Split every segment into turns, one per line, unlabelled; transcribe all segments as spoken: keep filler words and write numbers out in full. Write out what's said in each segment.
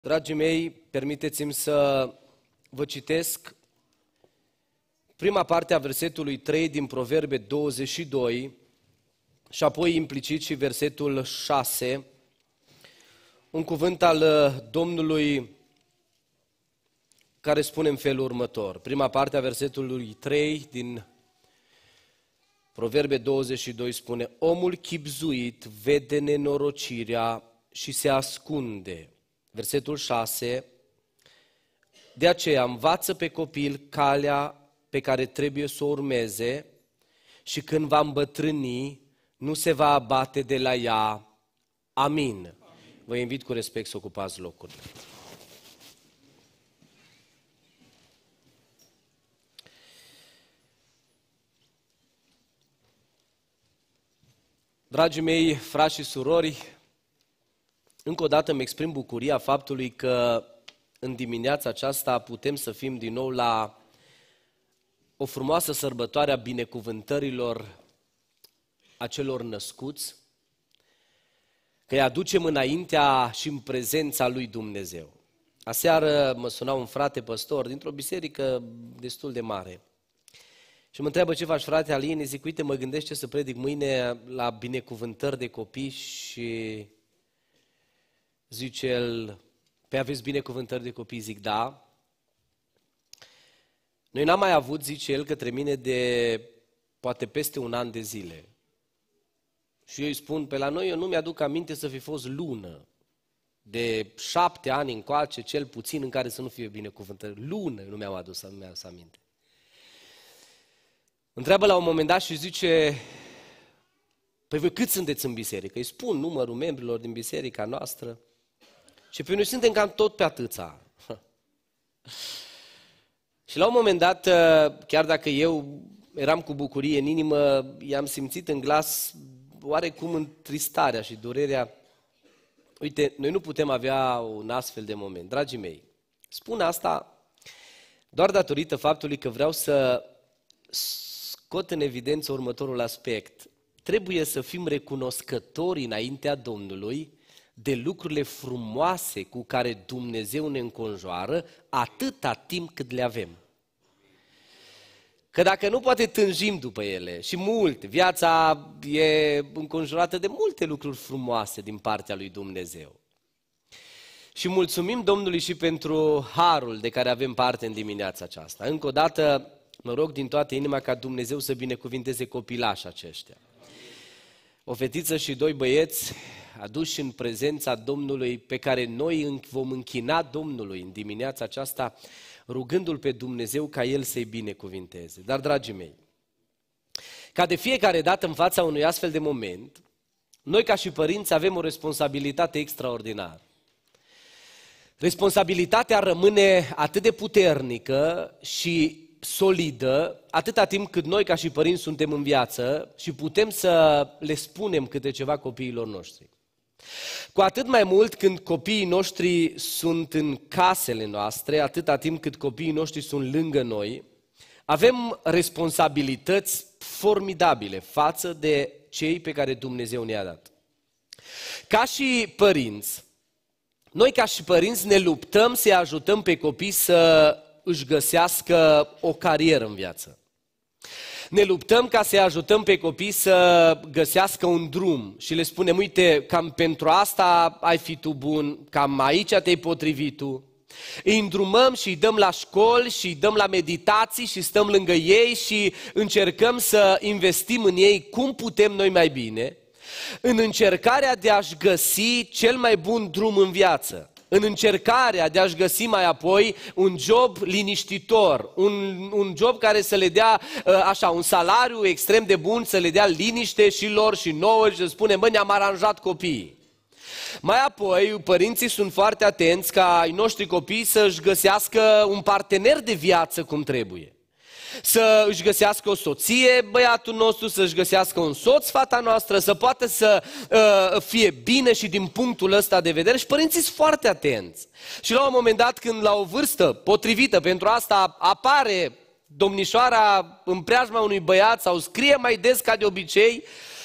Dragii mei, permiteți-mi să vă citesc prima parte a versetului trei din Proverbe douăzeci și doi și apoi implicit și versetul șase, un cuvânt al Domnului care spune în felul următor. Prima parte a versetului trei din Proverbe douăzeci și doi spune: omul chibzuit vede nenorocirea și se ascunde. Versetul șase, de aceea învață pe copil calea pe care trebuie să o urmeze și când va îmbătrâni, nu se va abate de la ea. Amin. Vă invit cu respect să ocupați locurile. Dragii mei, frați și surori, încă o dată îmi exprim bucuria faptului că în dimineața aceasta putem să fim din nou la o frumoasă sărbătoare a binecuvântărilor acelor născuți, că îi aducem înaintea și în prezența lui Dumnezeu. Aseară mă suna un frate păstor dintr-o biserică destul de mare și mă întreabă: ce faci, frate Alin? Zic: uite, mă gândesc ce să predic mâine la binecuvântări de copii. Și zice el: pe aveți binecuvântări de copii? Zic: da. Noi n-am mai avut, zice el, către mine de poate peste un an de zile. Și eu îi spun: pe la noi eu nu mi-aduc aminte să fi fost lună de șapte ani încoace, cel puțin, în care să nu fie binecuvântări. Lună nu mi-am adus, nu mi-am adus aminte. Întreabă la un moment dat și zice: păi voi cât sunteți în biserică? Îi spun numărul membrilor din biserica noastră. Și pe noi suntem cam tot pe atâția. Și la un moment dat, chiar dacă eu eram cu bucurie în inimă, i-am simțit în glas oarecum întristarea și durerea. Uite, noi nu putem avea un astfel de moment. Dragii mei, spun asta doar datorită faptului că vreau să scot în evidență următorul aspect. Trebuie să fim recunoscători înaintea Domnului de lucrurile frumoase cu care Dumnezeu ne înconjoară atâta timp cât le avem. Că dacă nu, poate tânjim după ele și mult. Viața e înconjurată de multe lucruri frumoase din partea lui Dumnezeu. Și mulțumim Domnului și pentru harul de care avem parte în dimineața aceasta. Încă o dată mă rog din toată inima ca Dumnezeu să binecuvinteze copilașii aceștia. O fetiță și doi băieți aduși în prezența Domnului, pe care noi vom închina Domnului în dimineața aceasta, rugându-L pe Dumnezeu ca El să-i binecuvinteze. Dar, dragii mei, ca de fiecare dată în fața unui astfel de moment, noi ca și părinți avem o responsabilitate extraordinară. Responsabilitatea rămâne atât de puternică și solidă, atâta timp cât noi ca și părinți suntem în viață și putem să le spunem câte ceva copiilor noștri. Cu atât mai mult când copiii noștri sunt în casele noastre, atâta timp cât copiii noștri sunt lângă noi, avem responsabilități formidabile față de cei pe care Dumnezeu ne-a dat. Ca și părinți, noi ca și părinți ne luptăm să-i ajutăm pe copii să își găsească o carieră în viață. Ne luptăm ca să-i ajutăm pe copii să găsească un drum și le spunem: uite, cam pentru asta ai fi tu bun, cam aici te-ai potrivit tu. Îi îndrumăm și îi dăm la școli și îi dăm la meditații și stăm lângă ei și încercăm să investim în ei cum putem noi mai bine, în încercarea de a-și găsi cel mai bun drum în viață. În încercarea de a-și găsi mai apoi un job liniștitor, un, un job care să le dea așa, un salariu extrem de bun, să le dea liniște și lor și nouă și să spune: mă, ne-am aranjat copiii. Mai apoi, părinții sunt foarte atenți ca ai noștri copii să-și găsească un partener de viață cum trebuie. Să își găsească o soție băiatul nostru, să-și găsească un soț fata noastră, să poată să uh, fie bine și din punctul ăsta de vedere. Și părinții sunt foarte atenți. Și la un moment dat, când la o vârstă potrivită pentru asta apare domnișoara în preajma unui băiat sau scrie mai des ca de obicei,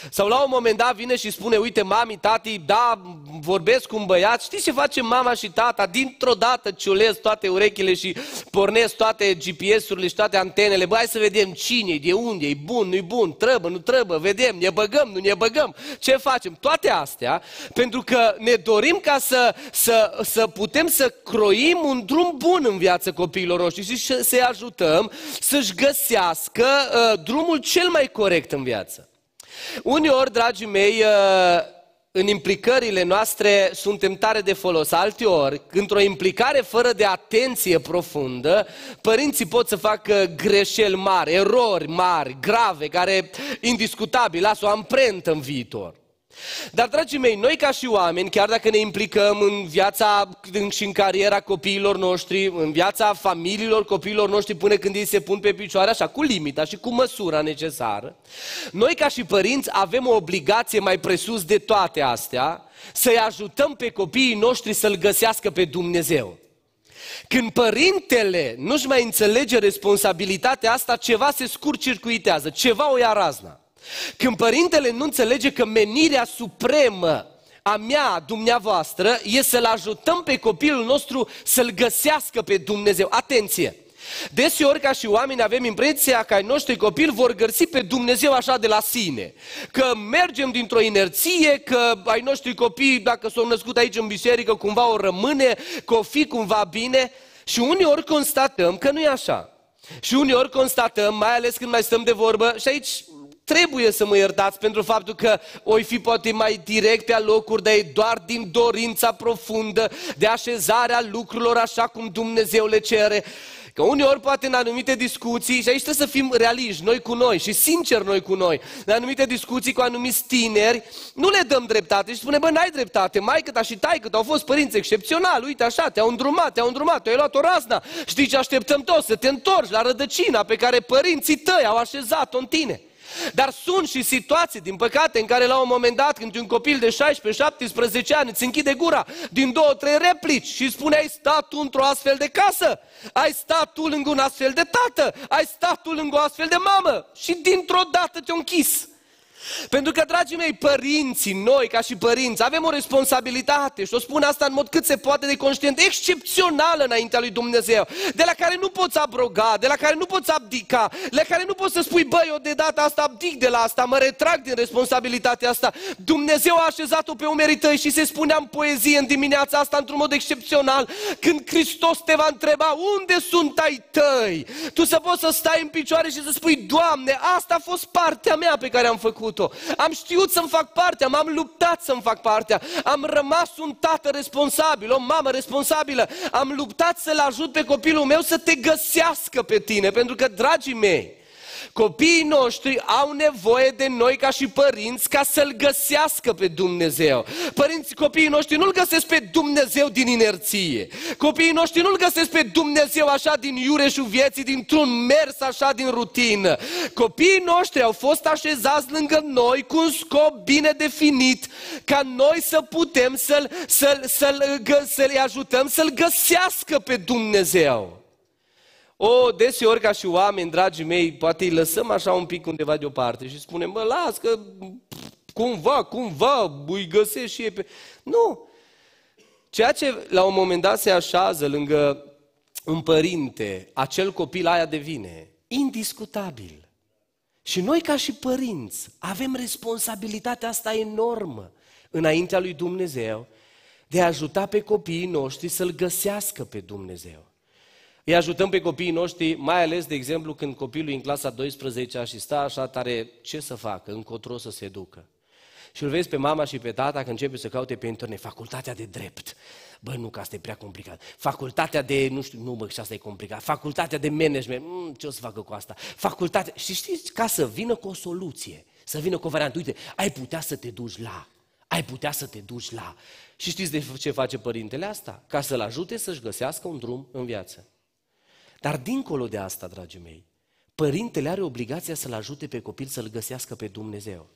Sau la un moment dat vine și spune, uite mami, tati, da, vorbesc cu un băiat, știți ce face mama și tata? Dintr-o dată ciulez toate urechile și pornesc toate G P S-urile și toate antenele. Bă, hai să vedem cine, de unde, e bun, nu-i bun, trebuie, nu trebuie, vedem, ne băgăm, nu ne băgăm, ce facem? Toate astea, pentru că ne dorim ca să, să, să putem să croim un drum bun în viața copiilor noștri și să-i ajutăm să-și găsească uh, drumul cel mai corect în viață. Uneori, dragii mei, în implicările noastre suntem tare de folos. Alteori, într-o implicare fără de atenție profundă, părinții pot să facă greșeli mari, erori mari, grave, care indiscutabil lasă o amprentă în viitor. Dar, dragii mei, noi ca și oameni, chiar dacă ne implicăm în viața și în cariera copiilor noștri, în viața familiilor copiilor noștri până când ei se pun pe picioare, așa, cu limita și cu măsura necesară, noi ca și părinți avem o obligație mai presus de toate astea, să-i ajutăm pe copiii noștri să-L găsească pe Dumnezeu. Când părintele nu-și mai înțelege responsabilitatea asta, ceva se scurt-circuitează, ceva o ia razna. Când părintele nu înțelege că menirea supremă a mea, a dumneavoastră, e să-l ajutăm pe copilul nostru să-L găsească pe Dumnezeu. Atenție! Deseori ca și oameni avem impresia că ai noștri copili vor găsi pe Dumnezeu așa de la sine. Că mergem dintr-o inerție, că ai noștri copii, dacă s-au născut aici în biserică, cumva o rămâne, că o fi cumva bine. Și uneori constatăm că nu e așa. Și uneori constatăm, mai ales când mai stăm de vorbă, și aici trebuie să mă iertați pentru faptul că oi fi poate mai direct pe alocuri, dar e doar din dorința profundă de așezarea lucrurilor așa cum Dumnezeu le cere. Că uneori poate în anumite discuții, și aici trebuie să fim realiști, noi cu noi și sinceri noi cu noi, în anumite discuții cu anumiți tineri, nu le dăm dreptate și spune, bă, n-ai dreptate, maică-ta și taică-ta au fost părinți excepționali, uite așa, te-au îndrumat, te-au îndrumat, te-ai luat o razna, știi ce așteptăm toți, să te întorci la rădăcina pe care părinții tăi au așezat-o în tine. Dar sunt și situații, din păcate, în care la un moment dat, când un copil de șaisprezece șaptesprezece ani îți închide gura din două, trei replici și spune, ai stat tu într-o astfel de casă, ai stat tu lângă un astfel de tată, ai stat tu lângă o astfel de mamă și dintr-o dată te-o închis. Pentru că, dragii mei, părinții, noi ca și părinți, avem o responsabilitate și o spun asta în mod cât se poate de conștient, excepțională înaintea lui Dumnezeu, de la care nu poți abroga, de la care nu poți abdica, de la care nu poți să spui, băi, eu de data asta abdic de la asta, mă retrag din responsabilitatea asta. Dumnezeu a așezat-o pe umerii tăi și se spunea în poezie în dimineața asta într-un mod excepțional, când Hristos te va întreba, unde sunt ai tăi? Tu să poți să stai în picioare și să spui, Doamne, asta a fost partea mea pe care am făcut. Am știut să-mi fac partea, m-am luptat să-mi fac partea, am rămas un tată responsabil, o mamă responsabilă, am luptat să-l ajut pe copilul meu să te găsească pe tine, pentru că, dragii mei, copiii noștri au nevoie de noi ca și părinți ca să-L găsească pe Dumnezeu. Părinții, copiii noștri nu-L găsesc pe Dumnezeu din inerție. Copiii noștri nu-L găsesc pe Dumnezeu așa din iureșul vieții, dintr-un mers așa din rutină. Copiii noștri au fost așezați lângă noi cu un scop bine definit, ca noi să putem să-l, să-l, să-l, să-l ajutăm să-L găsească pe Dumnezeu. O, deseori ca și oameni, dragii mei, poate îi lăsăm așa un pic undeva deoparte și spunem, bă, las că cumva, cumva, îi găsesc și ei pe... Nu! Ceea ce la un moment dat se așează lângă un părinte, acel copil aia devine indiscutabil. Și noi ca și părinți avem responsabilitatea asta enormă înaintea lui Dumnezeu de a ajuta pe copiii noștri să-L găsească pe Dumnezeu. Îi ajutăm pe copiii noștri, mai ales, de exemplu, când copilul e în clasa a douăsprezecea și stă așa tare, ce să facă, încotro să se ducă. Și îl vezi pe mama și pe tata că începe să caute pe internet, facultatea de drept. Bă, nu, că asta e prea complicat. Facultatea de, nu știu, nu, bă, și asta e complicat. Facultatea de management, mm, ce o să facă cu asta? Facultatea, și știți, ca să vină cu o soluție, să vină cu o variantă, uite, ai putea să te duci la, ai putea să te duci la. Și știți de ce face părintele asta? Ca să-l ajute să-și găsească un drum în viață. Dar dincolo de asta, dragii mei, părintele are obligația să-l ajute pe copil să-L găsească pe Dumnezeu.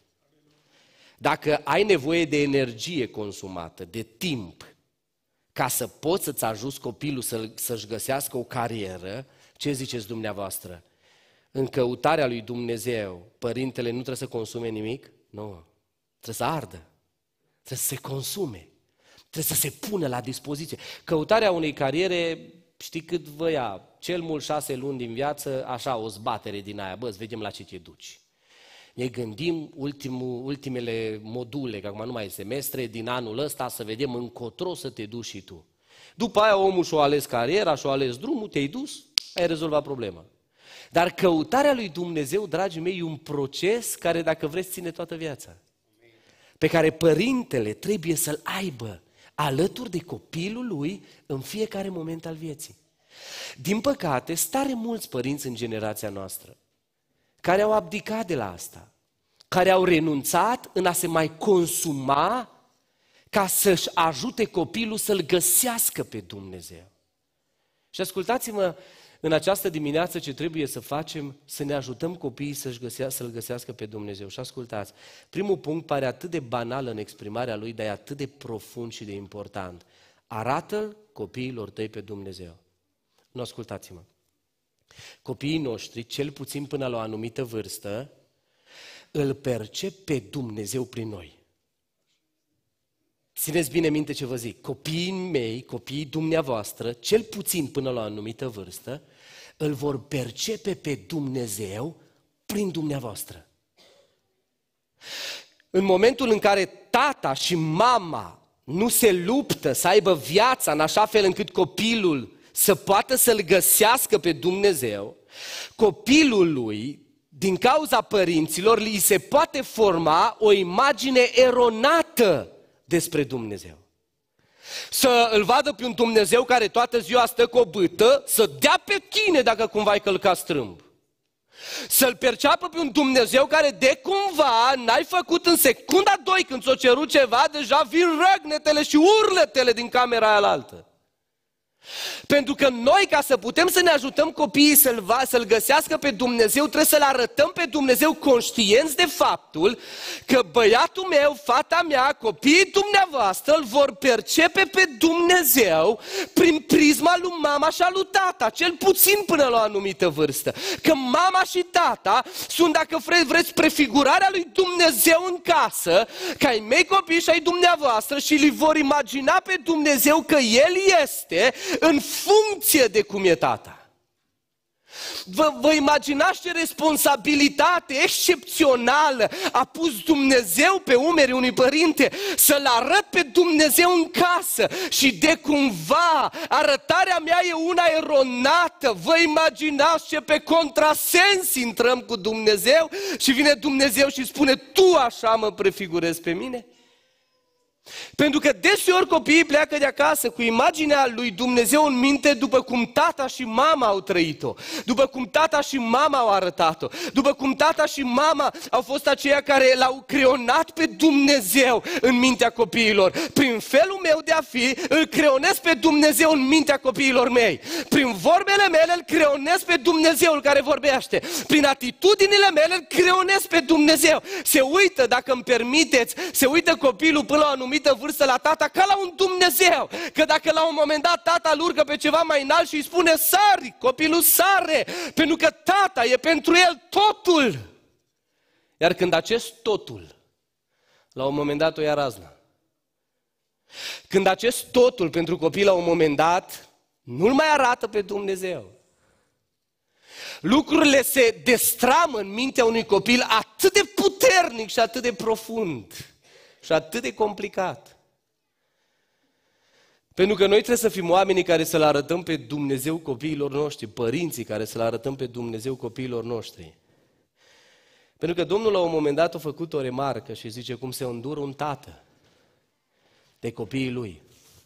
Dacă ai nevoie de energie consumată, de timp, ca să poți să-ți ajuți copilul să, să-și găsească o carieră, ce ziceți dumneavoastră? În căutarea lui Dumnezeu, părintele nu trebuie să consume nimic? Nu. Trebuie să ardă. Trebuie să se consume. Trebuie să se pună la dispoziție. Căutarea unei cariere, știi cât vă ia? Cel mult șase luni din viață, așa, o zbatere din aia. Bă, îți vedem la ce te duci. Ne gândim ultimul, ultimele module, că acum nu mai e semestre, din anul ăsta, să vedem încotro să te duci și tu. După aia omul și-o ales cariera, și-o ales drumul, te-ai dus, ai rezolvat problema. Dar căutarea lui Dumnezeu, dragii mei, e un proces care, dacă vreți, ține toată viața. Pe care părintele trebuie să-l aibă alături de copilul lui în fiecare moment al vieții. Din păcate, stare mulți părinți în generația noastră care au abdicat de la asta, care au renunțat în a se mai consuma ca să-și ajute copilul să-L găsească pe Dumnezeu. Și ascultați-mă, în această dimineață ce trebuie să facem, să ne ajutăm copiii să-și găsească, să-L găsească pe Dumnezeu. Și ascultați, primul punct pare atât de banal în exprimarea lui, dar e atât de profund și de important. Arată copiilor tăi pe Dumnezeu. Nu, ascultați-mă. Copiii noștri, cel puțin până la o anumită vârstă, îl percep pe Dumnezeu prin noi. Țineți bine minte ce vă zic. Copiii mei, copiii dumneavoastră, cel puțin până la o anumită vârstă, îl vor percepe pe Dumnezeu prin dumneavoastră. În momentul în care tata și mama nu se luptă să aibă viața în așa fel încât copilul să poată să-L găsească pe Dumnezeu, copilul lui, din cauza părinților, li se poate forma o imagine eronată despre Dumnezeu. Să îl vadă pe un Dumnezeu care toată ziua stă cu o bâtă, să dea pe tine dacă cumva ai călcat strâmb. Să-L perceapă pe un Dumnezeu care de cumva n-ai făcut în secunda doi când ți-o cerut ceva, deja vin răgnetele și urletele din camera aia alaltă. Pentru că noi, ca să putem să ne ajutăm copiii să-L, va, să-L găsească pe Dumnezeu, trebuie să-L arătăm pe Dumnezeu conștienți de faptul că băiatul meu, fata mea, copiii dumneavoastră îl vor percepe pe Dumnezeu prin prisma lui mama și a lui tata, cel puțin până la o anumită vârstă. Că mama și tata sunt, dacă vreți, prefigurarea lui Dumnezeu în casă, ca ai mei copii și ai dumneavoastră, și li vor imagina pe Dumnezeu că El este în funcție de cum e tata. Vă, vă imaginați ce responsabilitate excepțională a pus Dumnezeu pe umerii unui părinte să-L arăt pe Dumnezeu în casă și de cumva arătarea mea e una eronată. Vă imaginați ce pe contrasens intrăm cu Dumnezeu și vine Dumnezeu și spune: tu așa mă prefigurezi pe mine? Pentru că deseori copiii pleacă de acasă cu imaginea lui Dumnezeu în minte după cum tata și mama au trăit-o, după cum tata și mama au arătat-o, după cum tata și mama au fost aceia care L-au creionat pe Dumnezeu în mintea copiilor. Prin felul meu de a fi, îl creionez pe Dumnezeu în mintea copiilor mei. Prin vorbele mele îl creionez pe Dumnezeul care vorbește. Prin atitudinile mele îl creionez pe Dumnezeu. Se uită, dacă îmi permiteți, se uită copilul până la o anumită vârstă la tata ca la un Dumnezeu. Că dacă la un moment dat tata îl urcă pe ceva mai înalt și îi spune sari, copilul sare, pentru că tata e pentru el totul. Iar când acest totul la un moment dat o ia razna, când acest totul pentru copil la un moment dat nu-l mai arată pe Dumnezeu, lucrurile se destramă în mintea unui copil atât de puternic și atât de profund și atât de complicat. Pentru că noi trebuie să fim oamenii care să-L arătăm pe Dumnezeu copiilor noștri, părinții care să-L arătăm pe Dumnezeu copiilor noștri. Pentru că Domnul la un moment dat a făcut o remarcă și zice cum se îndură un tată de copiii lui.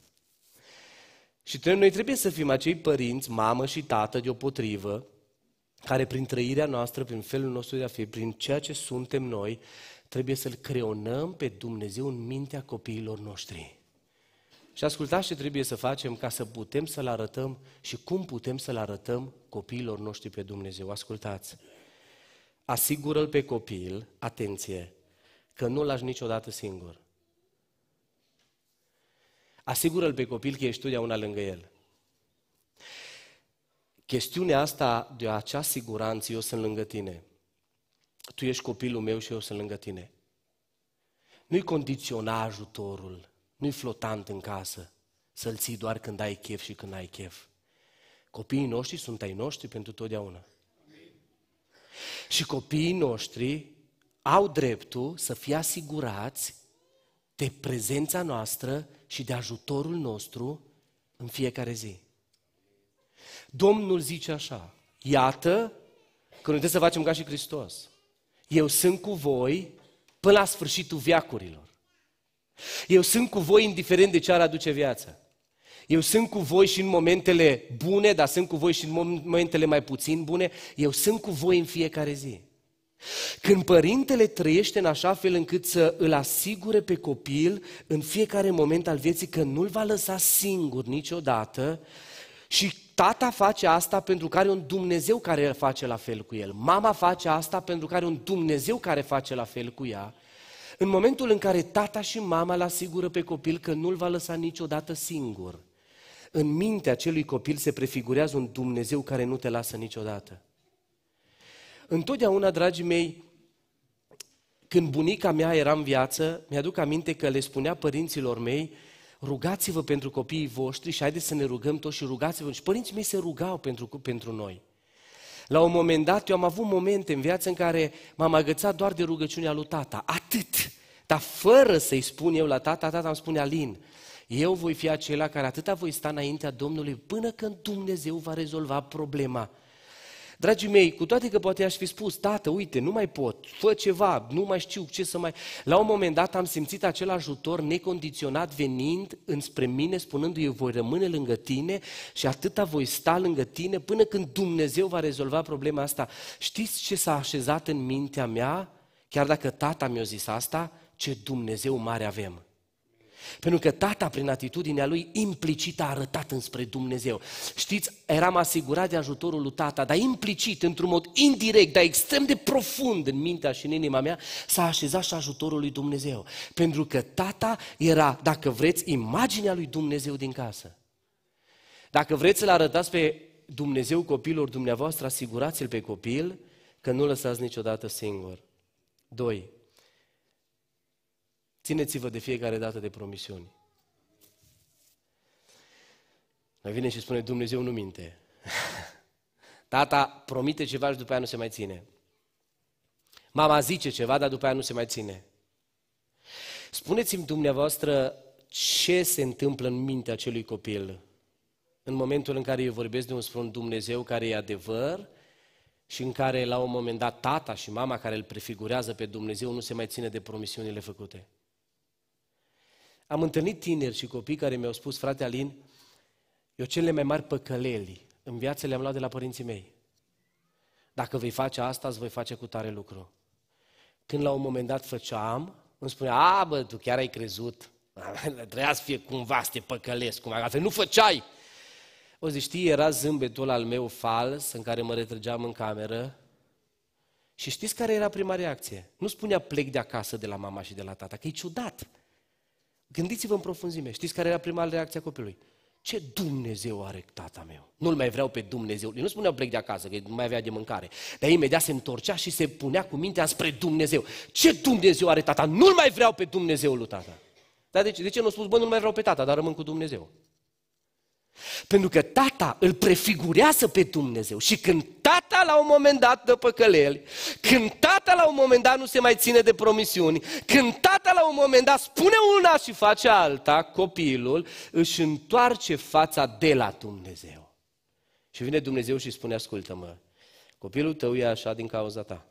Și noi trebuie să fim acei părinți, mamă și tată deopotrivă, care prin trăirea noastră, prin felul nostru de a fi, prin ceea ce suntem noi, trebuie să-L creionăm pe Dumnezeu în mintea copiilor noștri. Și ascultați ce trebuie să facem ca să putem să-L arătăm și cum putem să-L arătăm copiilor noștri pe Dumnezeu. Ascultați, asigură-L pe copil, atenție, că nu-L lași niciodată singur. Asigură-L pe copil că ești totdeauna lângă el. Chestiunea asta de acea siguranță, eu sunt lângă tine. Tu ești copilul meu și eu sunt lângă tine. Nu-i condiționa ajutorul, nu-i flotant în casă, să-l ții doar când ai chef și când ai chef. Copiii noștri sunt ai noștri pentru totdeauna. Și copiii noștri au dreptul să fie asigurați de prezența noastră și de ajutorul nostru în fiecare zi. Domnul zice așa, iată că noi trebuie să facem ca și Hristos. Eu sunt cu voi până la sfârșitul veacurilor. Eu sunt cu voi indiferent de ce ar aduce viața. Eu sunt cu voi și în momentele bune, dar sunt cu voi și în momentele mai puțin bune. Eu sunt cu voi în fiecare zi. Când părintele trăiește în așa fel încât să îl asigure pe copil în fiecare moment al vieții că nu-l va lăsa singur niciodată, și tata face asta pentru că are un Dumnezeu care face la fel cu el. Mama face asta pentru că are un Dumnezeu care face la fel cu ea. În momentul în care tata și mama îl asigură pe copil că nu-l va lăsa niciodată singur, în mintea acelui copil se prefigurează un Dumnezeu care nu te lasă niciodată. Întotdeauna, dragii mei, când bunica mea era în viață, mi-aduc aminte că le spunea părinților mei, rugați-vă pentru copiii voștri și haideți să ne rugăm toți și rugați-vă. Și părinții mei se rugau pentru, pentru noi. La un moment dat, eu am avut momente în viață în care m-am agățat doar de rugăciunea lui tata, atât. Dar fără să-i spun eu la tata, tata îmi spune, Alin, eu voi fi acela care atâta voi sta înaintea Domnului până când Dumnezeu va rezolva problema. Dragii mei, cu toate că poate aș fi spus, tată, uite, nu mai pot, fă ceva, nu mai știu ce să mai... La un moment dat am simțit acel ajutor necondiționat venind înspre mine, spunându-i, eu voi rămâne lângă tine și atâta voi sta lângă tine până când Dumnezeu va rezolva problema asta. Știți ce s-a așezat în mintea mea? Chiar dacă tata mi-a zis asta, ce Dumnezeu mare avem. Pentru că tata, prin atitudinea lui, implicit a arătat înspre Dumnezeu. Știți, eram asigurat de ajutorul lui tata, dar implicit, într-un mod indirect, dar extrem de profund în mintea și în inima mea, s-a așezat și ajutorul lui Dumnezeu. Pentru că tata era, dacă vreți, imaginea lui Dumnezeu din casă. Dacă vreți să-l arătați pe Dumnezeu copilor dumneavoastră, asigurați-l pe copil că nu lăsați niciodată singur. Doi. Țineți-vă de fiecare dată de promisiuni. Mai vine și spune, Dumnezeu nu minte. Tata promite ceva și după aia nu se mai ține. Mama zice ceva, dar după aia nu se mai ține. Spuneți-mi dumneavoastră ce se întâmplă în mintea acelui copil în momentul în care eu vorbesc de un sfânt Dumnezeu care e adevăr și în care la un moment dat tata și mama care îl prefigurează pe Dumnezeu nu se mai ține de promisiunile făcute. Am întâlnit tineri și copii care mi-au spus, frate Alin, eu cele mai mari păcăleli în viață le-am luat de la părinții mei. Dacă vei face asta, îți voi face cu tare lucru. Când la un moment dat făceam, îmi spunea, a, bă, tu chiar ai crezut, trebuia să fie cumva să te păcălesc, cumva, altfel nu făceai. O zi, știi, era zâmbetul al meu fals în care mă retrăgeam în cameră și știți care era prima reacție? Nu spunea plec de acasă de la mama și de la tata, că e ciudat. Gândiți-vă în profunzime, știți care era prima reacție a copilului? Ce Dumnezeu are tata meu? Nu-l mai vreau pe Dumnezeu. Eu nu spuneau plec de acasă, că nu mai avea de mâncare. Dar imediat se întorcea și se punea cu mintea spre Dumnezeu. Ce Dumnezeu are tata? Nu-l mai vreau pe Dumnezeul lui tata. Dar de ce, de ce nu a spus, bă, nu-l mai vreau pe tata, dar rămân cu Dumnezeu? Pentru că tata îl prefigurează pe Dumnezeu și când tata la un moment dat dă păcăleli, când tata la un moment dat nu se mai ține de promisiuni, când tata la un moment dat spune una și face alta, copilul își întoarce fața de la Dumnezeu. Și vine Dumnezeu și spune, ascultă-mă, copilul tău e așa din cauza ta.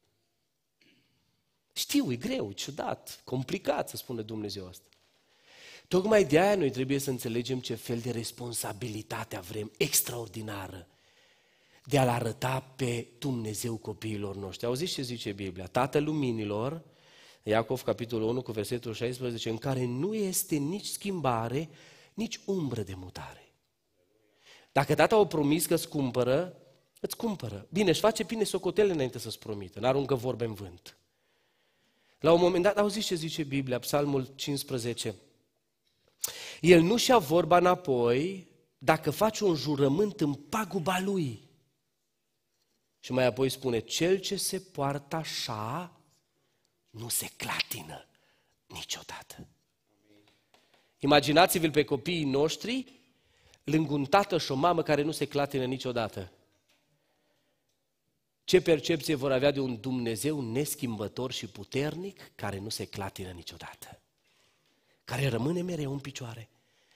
Știu, e greu, e ciudat, complicat să spună Dumnezeu asta. Tocmai de aia noi trebuie să înțelegem ce fel de responsabilitate avem extraordinară de a-L arăta pe Dumnezeu copiilor noștri. Auziți ce zice Biblia? Tatăl luminilor, Iacov capitolul unu cu versetul șaisprezece, în care nu este nici schimbare, nici umbră de mutare. Dacă tata a promis că îți cumpără, îți cumpără. Bine, își face bine socotele înainte să-ți promită, n-aruncă vorbe în vânt. La un moment dat, auziți ce zice Biblia, Psalmul cincisprezece, el nu-și ia vorba înapoi dacă face un jurământ în paguba lui. Și mai apoi spune, cel ce se poartă așa nu se clatină niciodată. Imaginați-vă pe copiii noștri lângă un tată și o mamă care nu se clatină niciodată. Ce percepție vor avea de un Dumnezeu neschimbător și puternic care nu se clatină niciodată, care rămâne mereu în picioare.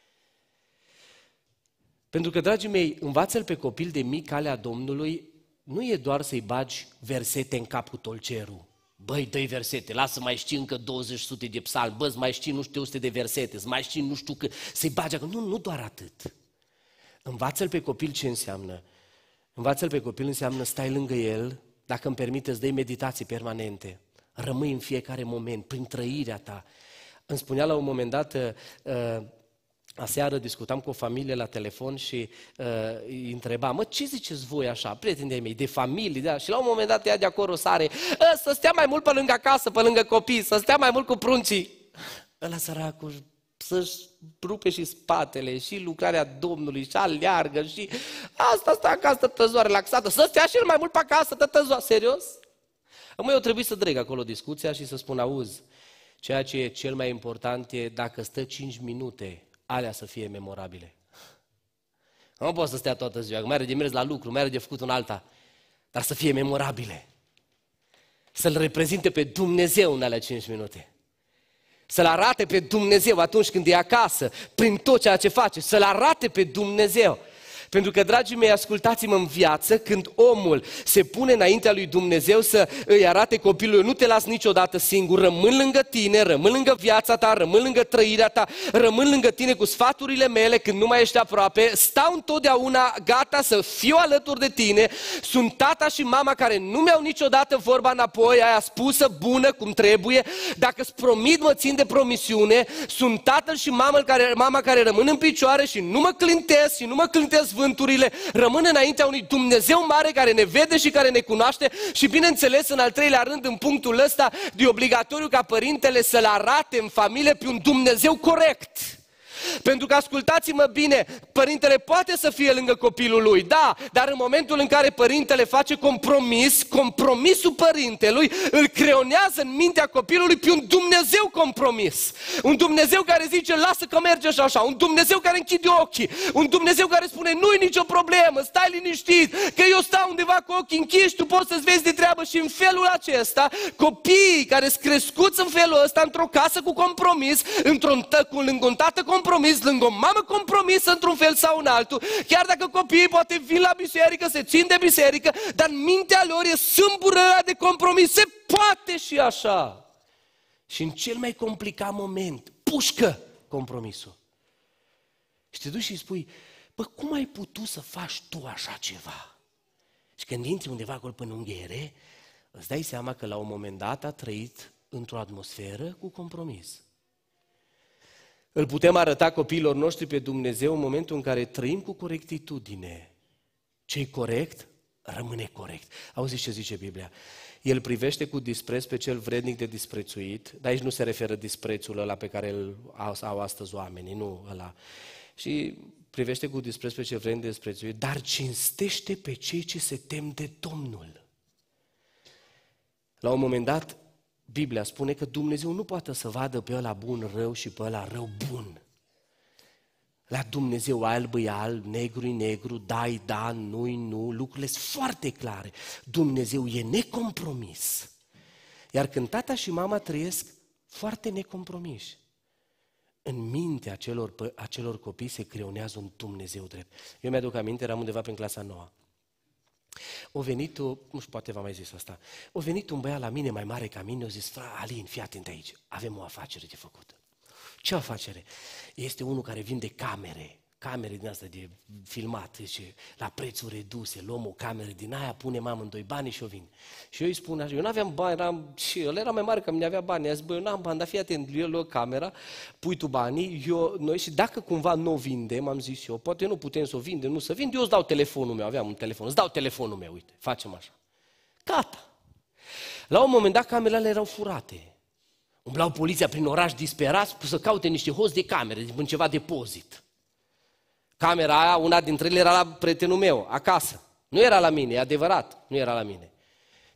Pentru că, dragii mei, învață-l pe copil de mic calea Domnului, nu e doar să-i bagi versete în capul tolcerul. Băi, dă-i versete, lasă mai știi încă douăzeci sute de psalmi, bă, mai știi nu știu o sută de versete, mai știi nu știu cât, să-i bagi acolo. Nu, nu doar atât. Învață-l pe copil ce înseamnă. Învață-l pe copil înseamnă stai lângă el, dacă îmi permite, îți dai meditații permanente. Rămâi în fiecare moment, prin trăirea ta. Îmi spunea la un moment dat, uh, aseară discutam cu o familie la telefon și uh, îi întreba, mă, ce ziceți voi așa, prietenii de mei, de familie, da? Și la un moment dat ea de acolo sare, să stea mai mult pe lângă acasă, pe lângă copii, să stea mai mult cu pruncii. Ăla săracul să-și rupe și spatele, și lucrarea Domnului, și aleargă, și asta stă acasă, tătă ziua, relaxată, să stea și el mai mult pe acasă, tătă ziua, serios? Măi, eu trebuie să dreg acolo discuția și să spun, auzi, ceea ce e cel mai important e dacă stă cinci minute, alea să fie memorabile. Nu poate să stea toată ziua, că mai are de mers la lucru, mai are de făcut un alta, dar să fie memorabile. Să-L reprezinte pe Dumnezeu în alea cinci minute. Să-L arate pe Dumnezeu atunci când e acasă, prin tot ceea ce face, să-L arate pe Dumnezeu. Pentru că, dragii mei, ascultați-mă, în viață, când omul se pune înaintea lui Dumnezeu să îi arate copilului, nu te las niciodată singur, rămân lângă tine, rămân lângă viața ta, rămân lângă trăirea ta, rămân lângă tine cu sfaturile mele când nu mai ești aproape, stau întotdeauna gata să fiu alături de tine, sunt tata și mama care nu mi-au niciodată vorba înapoi, aia spusă, bună, cum trebuie, dacă îți promit, mă țin de promisiune, sunt tatăl și mama care, mama care rămân în picioare și nu mă clintesc și nu mă clintesc vânturile, rămân înaintea unui Dumnezeu mare care ne vede și care ne cunoaște și, bineînțeles, în al treilea rând, în punctul ăsta, de obligatoriu ca părintele să-L arate în familie pe un Dumnezeu corect. Pentru că, ascultați-mă bine, părintele poate să fie lângă copilul lui, da, dar în momentul în care părintele face compromis, compromisul părintelui îl creonează în mintea copilului pe un Dumnezeu compromis. Un Dumnezeu care zice, lasă că merge și așa, un Dumnezeu care închide ochii, un Dumnezeu care spune, nu-i nicio problemă, stai liniștit, că eu stau undeva cu ochii închiși, tu poți să-ți vezi de treabă. Și în felul acesta, copiii care sunt crescuți în felul ăsta, într-o casă cu compromis, într-un tăcul lângă un tată compromis, compromis, lângă o mamă compromisă într-un fel sau în altul, chiar dacă copiii poate vin la biserică, se țin de biserică, dar în mintea lor e sâmbură de compromis, se poate și așa. Și în cel mai complicat moment, pușcă compromisul. Și te duci și îi spui, bă, cum ai putut să faci tu așa ceva? Și când intri undeva acolo până în unghiere, îți dai seama că la un moment dat a trăit într-o atmosferă cu compromis. Îl putem arăta copiilor noștri pe Dumnezeu în momentul în care trăim cu corectitudine. Ce-i corect, rămâne corect. Auziți ce zice Biblia? El privește cu dispreț pe cel vrednic de disprețuit, dar aici nu se referă disprețul ăla pe care îl au astăzi oamenii, nu ăla. Și privește cu dispreț pe cel vrednic de disprețuit, dar cinstește pe cei ce se tem de Domnul. La un moment dat, Biblia spune că Dumnezeu nu poate să vadă pe ăla bun rău și pe ăla rău bun. La Dumnezeu alb e alb, negru e negru, da-i da, nu-i nu, lucrurile sunt foarte clare. Dumnezeu e necompromis. Iar când tata și mama trăiesc foarte necompromiși, în mintea acelor, acelor copii se creonează un Dumnezeu drept. Eu mi-aduc aminte, eram undeva prin clasa nouă. O venit, nu știu, poate v-am mai zis asta, o venit un băiat la mine mai mare ca mine, o zis, Alin, fii atent aici, avem o afacere de făcut. Ce afacere? Este unul care vinde camere, camere din asta de filmat, zice, la prețuri reduse, luăm o cameră din aia, punem amândoi banii și o vin. Și eu îi spun așa, eu nu aveam bani, eram, și el era mai mare ca mine, avea bani, i-a zis, bă, eu n-am bani, dar fii atent, eu luă camera, pui tu banii, eu, noi, și dacă cumva nu o vindem, am zis eu, poate nu putem să o vindem, nu să vind, eu îți dau telefonul meu, aveam un telefon, îți dau telefonul meu, uite, facem așa. Gata. La un moment dat, camerele erau furate. Umblau poliția prin oraș disperați să caute niște hoți de camere, din ceva depozit. Camera aia, una dintre ele era la prietenul meu, acasă. Nu era la mine, e adevărat, nu era la mine.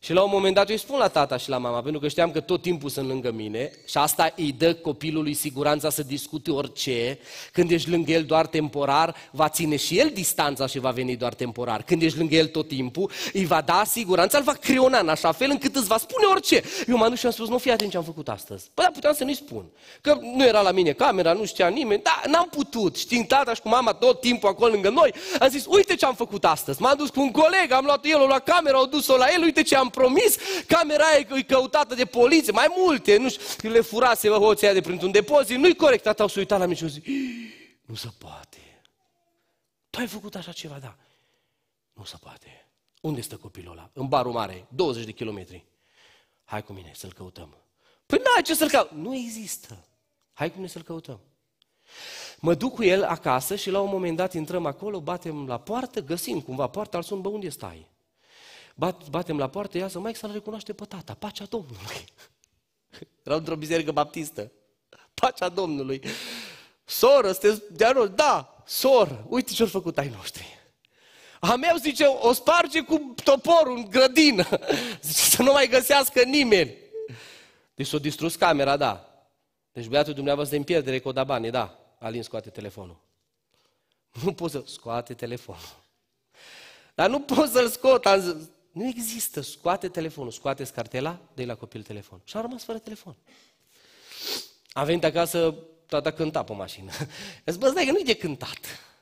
Și la un moment dat eu îi spun la tata și la mama, pentru că știam că tot timpul sunt lângă mine și asta îi dă copilului siguranța să discute orice. Când ești lângă el doar temporar, va ține și el distanța și va veni doar temporar. Când ești lângă el tot timpul, îi va da siguranța, îl va criona în așa fel încât îți va spune orice. Eu m-am dus și am spus, nu fii atent ce am făcut astăzi. Păi da, puteam să nu-i spun. Că nu era la mine camera, nu știa nimeni, dar n-am putut. Știind tata și cu mama tot timpul acolo lângă noi, am zis, uite ce am făcut astăzi. M-am dus cu un coleg, am luat el, o luat camera, au dus-o la el, uite ce am promis, camera aia e căutată de poliție, mai multe, nu știu, le furase hoții aia de printr-un depozit, nu-i corect. Tata s-a uitat la mine și a zis, nu se poate. Tu ai făcut așa ceva, da. Nu se poate. Unde stă copilul ăla? În barul mare, douăzeci de kilometri. Hai cu mine să-l căutăm. Păi n-ai ce să-l caut. Nu există. Hai cu mine să-l căutăm. Mă duc cu el acasă și la un moment dat intrăm acolo, batem la poartă, găsim cumva poarta, îl sun, bă, unde stai? Bat, batem la poartă, iasă, mai să-l recunoaște pe tata, pacea Domnului. Erau într-o biserică baptistă. Pacea Domnului. Soră, sunteți de anul? Da, soră, uite ce-au făcut ai noștri. A meu, zice, o sparge cu toporul în grădină. Zice, să nu mai găsească nimeni. Deci s-a distrus camera, da. Deci băiatul dumneavoastră în pierdere că o da bani, da. Alin, scoate telefonul. Nu pot să... Scoate telefonul. Dar nu pot să-l scot. Am zis, nu există. Scoate telefonul. Scoateți cartela, dă-i la copil telefon. Și a rămas fără telefon. Am venit acasă, tata cânta pe mașină. Îți bă, stai că nu-i de cântat.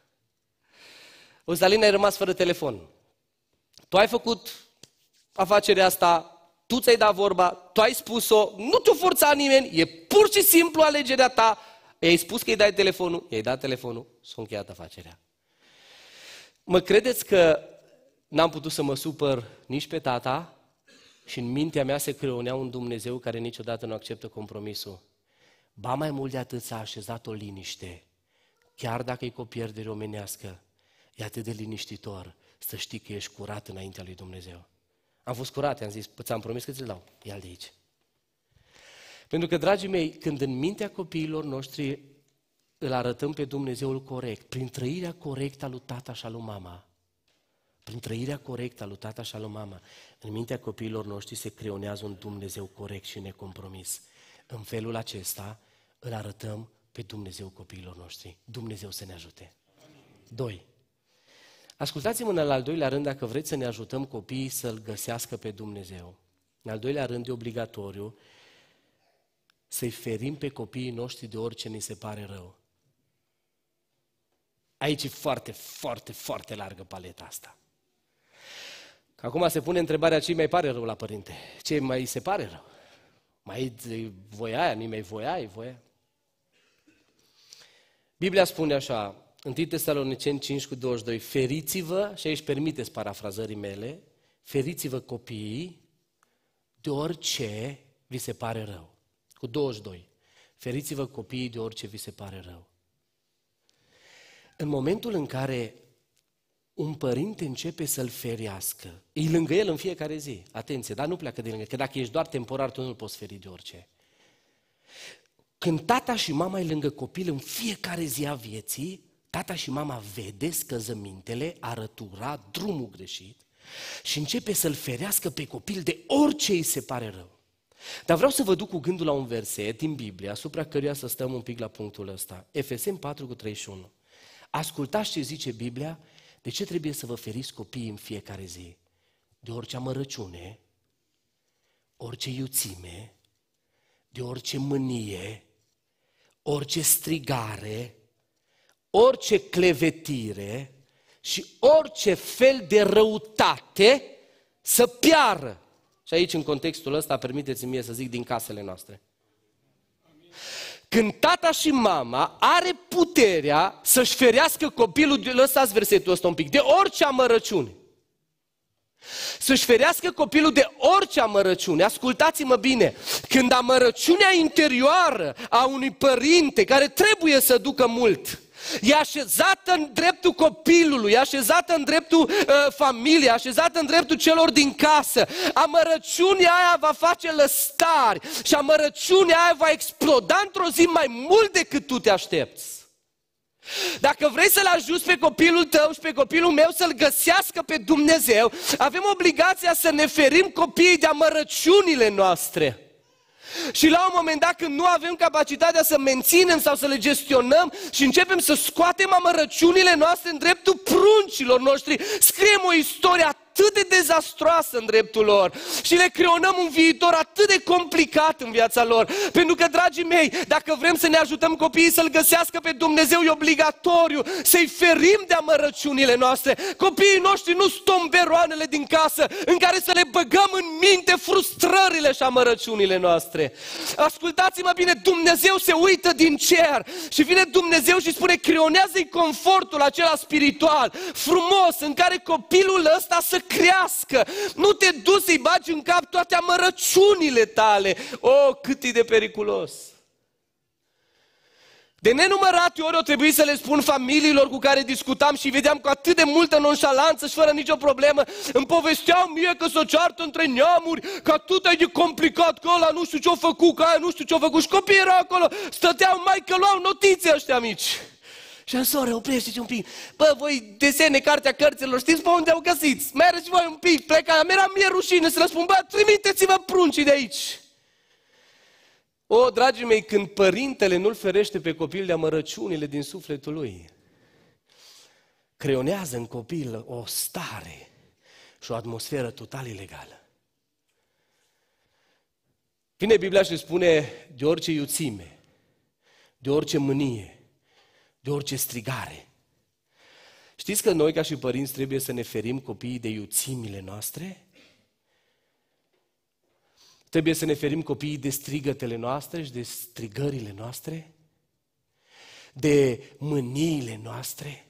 O să Alina, ai rămas fără telefon. Tu ai făcut afacerea asta, tu ți-ai dat vorba, tu ai spus-o, nu te-o forța nimeni, e pur și simplu alegerea ta. I-ai spus că îi dai telefonul, i-ai dat telefonul, s-a încheiat afacerea. Mă credeți că n-am putut să mă supăr nici pe tata și în mintea mea se creonea un Dumnezeu care niciodată nu acceptă compromisul. Ba mai mult de atât s-a așezat o liniște, chiar dacă e cu o pierdere omenească, e atât de liniștitor să știi că ești curat înaintea lui Dumnezeu. Am fost curat, i-am zis, ți-am promis că ți-l dau, ia-l de aici. Pentru că, dragii mei, când în mintea copiilor noștri îl arătăm pe Dumnezeul corect, prin trăirea corectă a lui tata și a lui mama, prin trăirea corectă a lui tata și a lui mama, în mintea copiilor noștri se creonează un Dumnezeu corect și necompromis. În felul acesta îl arătăm pe Dumnezeu copiilor noștri. Dumnezeu să ne ajute. Doi. Ascultați-mă în al doilea rând, dacă vreți să ne ajutăm copiii să-L găsească pe Dumnezeu. În al doilea rând e obligatoriu să-i ferim pe copiii noștri de orice ni se pare rău. Aici e foarte, foarte, foarte largă paleta asta. Că acum se pune întrebarea ce mai pare rău la părinte. Ce mai se pare rău? Mai voia aia, nu mai voia, e voia. Biblia spune așa, întâi Tesaloniceni cinci cu douăzeci și doi, feriți-vă, și aici permiteți parafrazării mele, feriți-vă copiii de orice vi se pare rău. Cu douăzeci și doi, feriți-vă copiii de orice vi se pare rău. În momentul în care un părinte începe să-l ferească, e lângă el în fiecare zi, atenție, dar nu pleacă de lângă, că dacă ești doar temporar, tu nu-l poți feri de orice. Când tata și mama e lângă copil în fiecare zi a vieții, tata și mama vede scăzămintele, arătura, drumul greșit și începe să-l ferească pe copil de orice îi se pare rău. Dar vreau să vă duc cu gândul la un verset din Biblie, asupra căruia să stăm un pic la punctul ăsta. Efeseni patru cu treizeci și unu. Ascultați ce zice Biblia, de ce trebuie să vă feriți copiii în fiecare zi? De orice amărăciune, orice iuțime, de orice mânie, orice strigare, orice clevetire și orice fel de răutate să piară. Și aici, în contextul ăsta, permiteți-mi mie să zic din casele noastre. Când tata și mama are puterea să-și ferească copilul, lăsați versetul ăsta un pic, de orice amărăciune. Să-și ferească copilul de orice amărăciune. Ascultați-mă bine, când amărăciunea interioară a unui părinte care trebuie să ducă mult, e așezată în dreptul copilului, e așezată în dreptul uh, familiei, e așezată în dreptul celor din casă, amărăciunea aia va face lăstari și amărăciunea aia va exploda într-o zi mai mult decât tu te aștepți. Dacă vrei să-l ajuți pe copilul tău și pe copilul meu să-L găsească pe Dumnezeu, avem obligația să ne ferim copiii de amărăciunile noastre. Și la un moment dat, când nu avem capacitatea să menținem sau să le gestionăm și începem să scoatem amărăciunile noastre în dreptul pruncilor noștri, scriem o istorie atât de dezastroasă în dreptul lor și le creionăm un viitor atât de complicat în viața lor. Pentru că, dragii mei, dacă vrem să ne ajutăm copiii să-L găsească pe Dumnezeu, e obligatoriu să-i ferim de amărăciunile noastre. Copiii noștri nu sunt tomberoanele din casă în care să le băgăm în minte frustrările și amărăciunile noastre. Ascultați-mă bine, Dumnezeu se uită din cer și vine Dumnezeu și spune: creionează-i confortul acela spiritual, frumos, în care copilul ăsta să crească. Nu te duci să-i bagi în cap toate amărăciunile tale. O, cât e de periculos! De nenumărate ori o trebuie să le spun familiilor cu care discutam și vedeam cu atât de multă nonșalanță și fără nicio problemă, îmi povesteau mie că s-o ceartă între neamuri, că atât e de complicat, că ăla nu știu ce-o făcut, că aia nu știu ce-o făcut. Și copiii erau acolo, stăteau mai că luau notițe ăștia mici. Și am soră, oprește-te un pic. Bă, voi desene cartea cărților, știți pe unde au găsit? Mergeți voi un pic, pleca. Mi-era mie rușine să le spun: bă, trimiteți-vă pruncii de aici. O, dragii mei, când părintele nu-l ferește pe copil de amărăciunile din sufletul lui, creionează în copil o stare și o atmosferă total ilegală. Vine Biblia și spune: de orice iuțime, de orice mânie, de orice strigare. Știți că noi, ca și părinți, trebuie să ne ferim copiii de iuțimile noastre? Trebuie să ne ferim copiii de strigătele noastre și de strigările noastre? De mâniile noastre?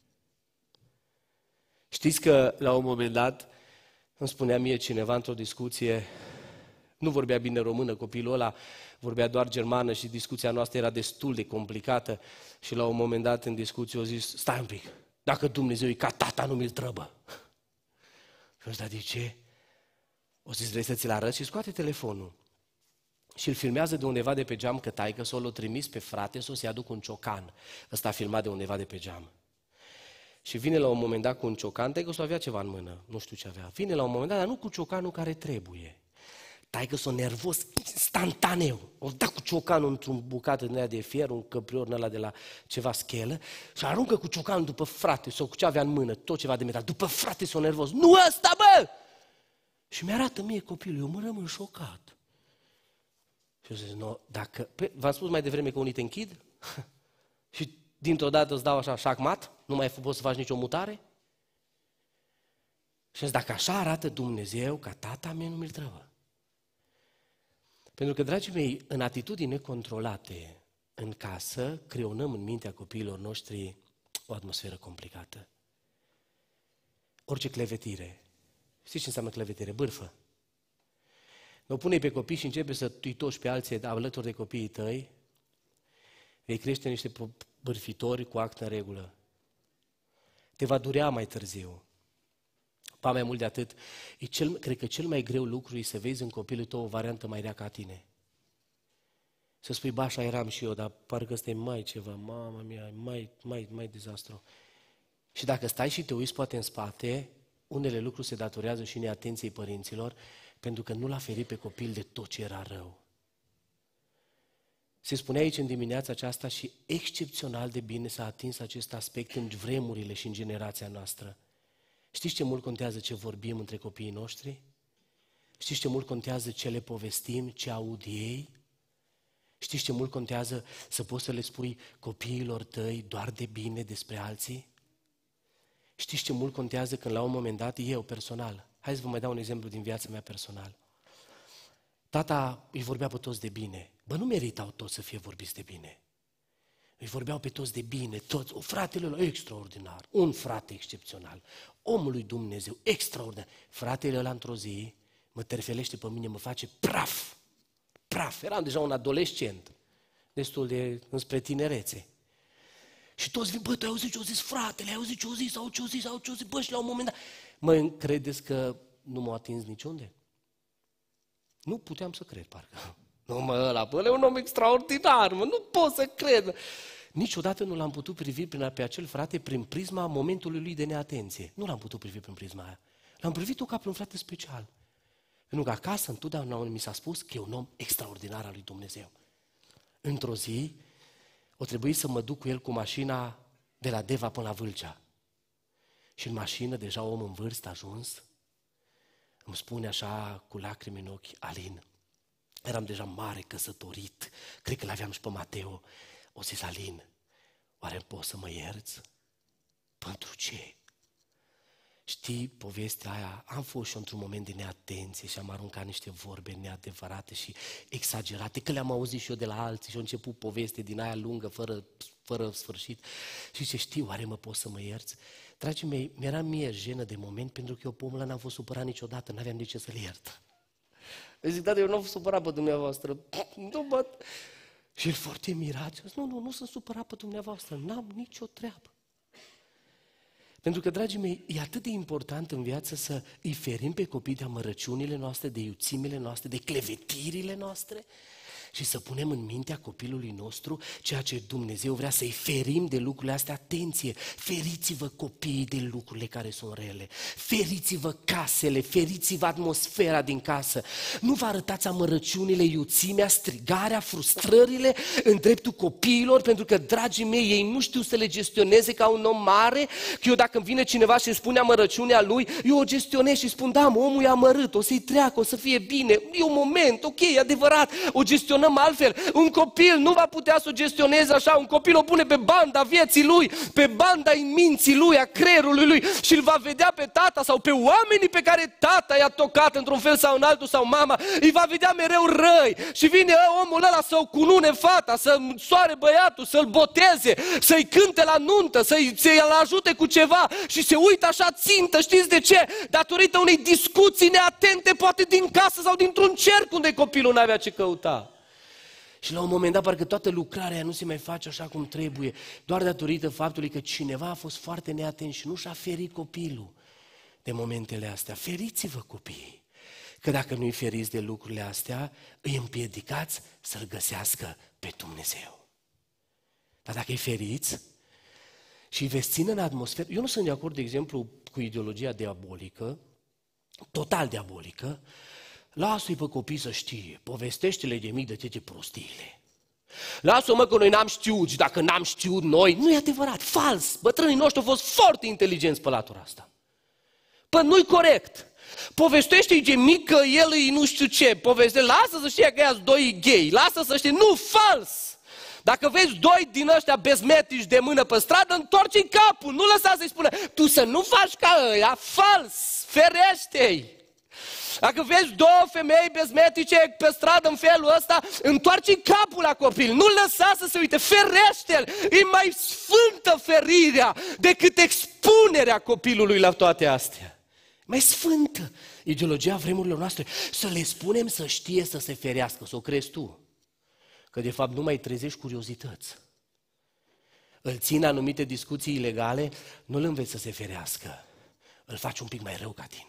Știți că la un moment dat îmi spunea mie cineva într-o discuție, nu vorbea bine română copilul ăla, vorbea doar germană și discuția noastră era destul de complicată și la un moment dat în discuție a zis: stai un pic, dacă Dumnezeu e ca tata, nu mi-l trăbă. Și am zis: de ce? O zis: vrei să ți-l arăt? Și scoate telefonul și îl filmează de undeva de pe geam, că taică s-o l-a trimis pe frate să o să-i aduc un ciocan. Ăsta a filmat de undeva de pe geam. Și vine la un moment dat cu un ciocan, taică s-o avea ceva în mână, nu știu ce avea. Vine la un moment dat, dar nu cu ciocanul care trebuie. Taică s-o nervos instantaneu. O da cu ciocanul într-un bucată din aia de fier, un căprior în ăla de la ceva schelă și aruncă cu ciocanul după frate sau cu ce avea în mână, tot ceva de metal. După frate s-o nervos. Nu ăsta, bă! Și mi-arată mie copilul, eu mă rămân șocat. Și eu zic: no, dacă... Pe, v-am spus mai devreme că unii te închid și dintr-o dată îți dau așa șacmat, nu mai poți să faci nicio mutare? Și zic: dacă așa arată Dumnezeu, ca tata mie nu mi-l trăbă. Pentru că, dragii mei, în atitudini necontrolate în casă, creionăm în mintea copiilor noștri o atmosferă complicată. Orice clevetire. Știți ce înseamnă clevetire? Bârfă. Nu pune pe copii și începe să tuitoși pe alții alături de copiii tăi, vei crește niște bârfitori cu act în regulă. Te va durea mai târziu. Pa mai mult de atât, e cel, cred că cel mai greu lucru e să vezi în copilul tău o variantă mai rea ca tine. Să spui: ba, așa eram și eu, dar parcă ăsta e mai ceva, mama mea, mai, mai, mai dezastru. Și dacă stai și te uiți poate în spate, unele lucruri se datorează și neatenției părinților, pentru că nu l-a ferit pe copil de tot ce era rău. Se spune aici în dimineața aceasta și excepțional de bine s-a atins acest aspect în vremurile și în generația noastră. Știți ce mult contează ce vorbim între copiii noștri? Știți ce mult contează ce le povestim, ce aud ei? Știți ce mult contează să poți să le spui copiilor tăi doar de bine despre alții? Știți ce mult contează când la un moment dat, eu personal, hai să vă mai dau un exemplu din viața mea personal. Tata îi vorbea pe toți de bine. Bă, nu meritau toți să fie vorbiți de bine. Îi vorbeau pe toți de bine, toți, o fratele ăla extraordinar, un frate excepțional, omul lui Dumnezeu, extraordinar. Fratele ăla într-o zi mă terfelește pe mine, mă face praf, praf. Eram deja un adolescent, destul de înspre tinerețe. Și toți vin: bă, tu ai auzit ce-o zis fratele, ai auzit ce-o zis, sau ce-o zis, sau ce-o zis, bă, și la un moment dat... Mă credeți că nu m-a atins niciunde? Nu puteam să cred, parcă. Nu, mă, ăla, bă, e un om extraordinar, mă, nu pot să cred. Niciodată nu l-am putut privi prin, pe acel frate prin prisma momentului lui de neatenție. Nu l-am putut privi prin prisma aia. L-am privit-o ca pe un frate special. Pentru că acasă întotdeauna mi s-a spus că e un om extraordinar al lui Dumnezeu. Într-o zi, o trebuie să mă duc cu el cu mașina de la Deva până la Vâlcea. Și în mașină, deja om în vârstă ajuns, îmi spune așa cu lacrimi în ochi: Alin, eram deja mare, căsătorit, cred că l-aveam și pe Mateo. O zis: Alin, oare poți să mă ierți? Pentru ce? Știi povestea aia? Am fost și într-un moment de neatenție și am aruncat niște vorbe neadevărate și exagerate, că le-am auzit și eu de la alții și a început poveste din aia lungă, fără, fără sfârșit. Și ce știu, oare mă poți să mă ierți? Dragii mei, mi-era mie jenă de moment, pentru că eu pe omul ăla n-am fost supărat niciodată, n-aveam de ce să-l iert. Eu zic: Tată, eu nu am fost supărat pe dumneavoastră. Nu, bă. Și el foarte mirat, și a zis: nu, nu, nu sunt supărat pe dumneavoastră, n-am nicio treabă. Pentru că, dragii mei, e atât de important în viață să îi ferim pe copii de amărăciunile noastre, de iuțimile noastre, de clevetirile noastre și să punem în mintea copilului nostru ceea ce Dumnezeu vrea, să-i ferim de lucrurile astea. Atenție, feriți-vă copiii de lucrurile care sunt rele, feriți-vă casele, feriți-vă atmosfera din casă. Nu vă arătați amărăciunile, iuțimea, strigarea, frustrările în dreptul copiilor, pentru că, dragii mei, ei nu știu să le gestioneze ca un om mare, că eu dacă îmi vine cineva și îmi spune amărăciunea lui, eu o gestionez și spun: da, mă, omul e amărât, o să-i treacă, o să fie bine, e un moment, ok, e adevărat, o gestionăm altfel. Un copil nu va putea să o gestioneze așa, un copil o pune pe banda vieții lui, pe banda în minții lui, a creierului lui și îl va vedea pe tata sau pe oamenii pe care tata i-a tocat într-un fel sau în altul, sau mama, îi va vedea mereu răi și vine omul ăla să o cunune fata, să soare băiatul, să-l boteze, să-i cânte la nuntă, să-i, să-i ajute cu ceva și se uită așa țintă, știți de ce? Datorită unei discuții neatente, poate din casă sau dintr-un cerc unde copilul n-avea ce căuta. Și la un moment dat parcă toată lucrarea nu se mai face așa cum trebuie, doar datorită faptului că cineva a fost foarte neatent și nu și-a ferit copilul de momentele astea. Feriți-vă copiii, că dacă nu-i feriți de lucrurile astea, îi împiedicați să-L găsească pe Dumnezeu. Dar dacă îi feriți și îi veți ține în atmosferă, eu nu sunt de acord, de exemplu, cu ideologia diabolică, total diabolică. Lasă-i pe copii să știe, povestește-le de mic de toate prostiile. Lasă-o, mă, că noi n-am știut și dacă n-am știut noi, nu e adevărat, fals. Bătrânii noștri au fost foarte inteligenți pe latura asta. Păi nu-i corect. Povestește-i de mic că el e nu știu ce, poveste, lasă să știe că ea-s doi gay, lasă să știe, nu, fals. Dacă vezi doi din ăștia bezmetici de mână pe stradă, întoarce-i capul, nu lăsa să-i spună: tu să nu faci ca ăia, fals, ferește-i. Dacă vezi două femei bezmetice pe stradă în felul ăsta, întoarce capul la copil, nu lăsa să se uite, ferește-l. E mai sfântă ferirea decât expunerea copilului la toate astea. Mai sfântă ideologia vremurilor noastre, să le spunem să știe să se ferească, să o crezi tu. Că de fapt nu mai trezești curiozități. Îl țin anumite discuții ilegale, nu-l înveți să se ferească, îl faci un pic mai rău ca tine.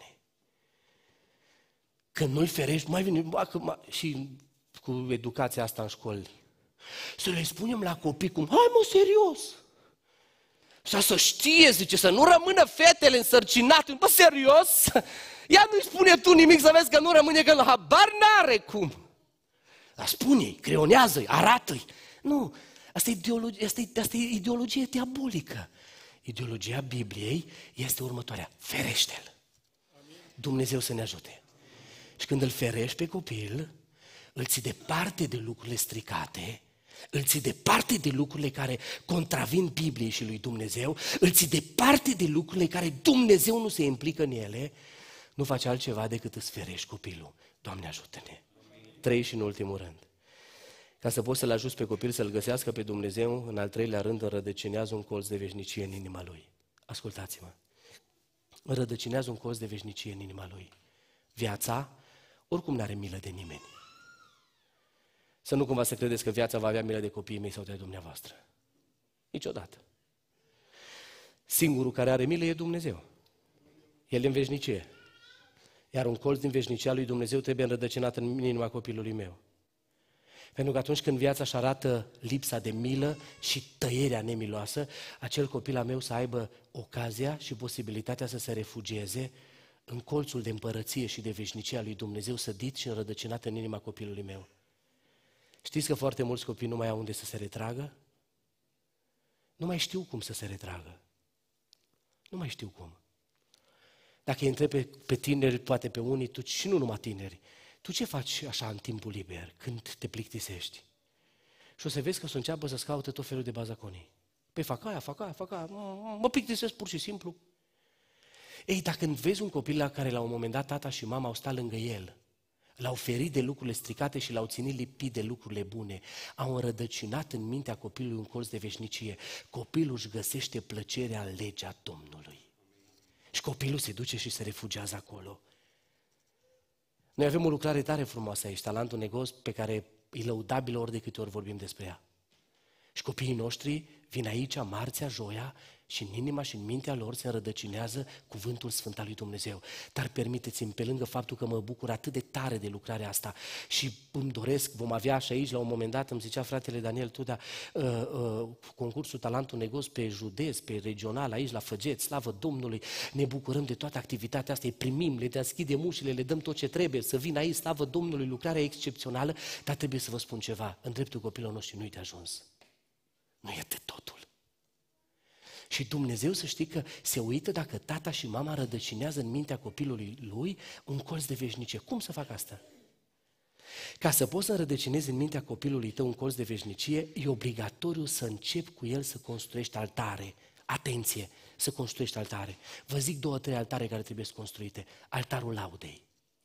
Când nu-i ferești, mai vine și cu educația asta în școli. Să le spunem la copii cum: hai mă, serios! Și să știe, zice, să nu rămână fetele însărcinate. Bă, serios? Ia nu-i spune tu nimic să vezi că nu rămâne, că habar n-are cum. Dar spune-i, creionează-i, arată-i. Nu, asta e ideologie, asta e, asta e ideologie diabolică. Ideologia Bibliei este următoarea: ferește-l. Dumnezeu să ne ajute. Și când îl ferești pe copil, îl ții departe de lucrurile stricate, îl ții departe de lucrurile care contravin Bibliei și lui Dumnezeu, îl ții departe de lucrurile care Dumnezeu nu se implică în ele, nu faci altceva decât îți ferești copilul. Doamne, ajută-ne! Trei și în ultimul rând. Ca să poți să-l ajuți pe copil să-L găsească pe Dumnezeu, în al treilea rând înrădăcinează un colț de veșnicie în inima lui. Ascultați-mă! Înrădăcinează un colț de veșnicie în inima lui. Viața oricum n-are milă de nimeni. Să nu cumva să credeți că viața va avea milă de copiii mei sau de dumneavoastră. Niciodată. Singurul care are milă e Dumnezeu. El e în veșnicie. Iar un colț din veșnicia lui Dumnezeu trebuie înrădăcinat în inima copilului meu. Pentru că atunci când viața își arată lipsa de milă și tăierea nemiloasă, acel copil al meu să aibă ocazia și posibilitatea să se refugieze în colțul de împărăție și de veșnicie a lui Dumnezeu, sădit și înrădăcinat în inima copilului meu. Știți că foarte mulți copii nu mai au unde să se retragă? Nu mai știu cum să se retragă. Nu mai știu cum. Dacă îi întrebi pe, pe tineri, poate pe unii, tu, și nu numai tineri, tu ce faci așa în timpul liber, când te plictisești? Și o să vezi că o să înceapă să-ți caute tot felul de bazaconii. Păi fac aia, fac aia, fac aia, mă plictisesc pur și simplu. Ei, dacă vezi un copil la care la un moment dat tata și mama au stat lângă el, l-au ferit de lucrurile stricate și l-au ținut lipit de lucrurile bune, au înrădăcinat în mintea copilului un colț de veșnicie, copilul își găsește plăcerea în legea Domnului. Și copilul se duce și se refugiază acolo. Noi avem o lucrare tare frumoasă aici, talentul negos, pe care e lăudabilă ori de câte ori vorbim despre ea. Și copiii noștri vin aici marțea, joia și în inima și în mintea lor se înrădăcinează cuvântul sfânt al lui Dumnezeu. Dar permiteți-mi, pe lângă faptul că mă bucur atât de tare de lucrarea asta și îmi doresc, vom avea și aici la un moment dat, îmi zicea fratele Daniel Tuda, uh, uh, concursul Talentul Negos pe județ, pe regional, aici la Făgeți, slavă Domnului, ne bucurăm de toată activitatea asta, îi primim, le deschidem ușile, le dăm tot ce trebuie, să vină aici, slavă Domnului, lucrarea e excepțională, dar trebuie să vă spun ceva, în dreptul copilor noștri nu-i de ajuns. Nu e de totul. Și Dumnezeu să știi că se uită dacă tata și mama rădăcinează în mintea copilului lui un colț de veșnicie. Cum să fac asta? Ca să poți să înrădăcinezi în mintea copilului tău un colț de veșnicie, e obligatoriu să începi cu el să construiești altare. Atenție, să construiești altare. Vă zic două, trei altare care trebuie să construite. Altarul laudei.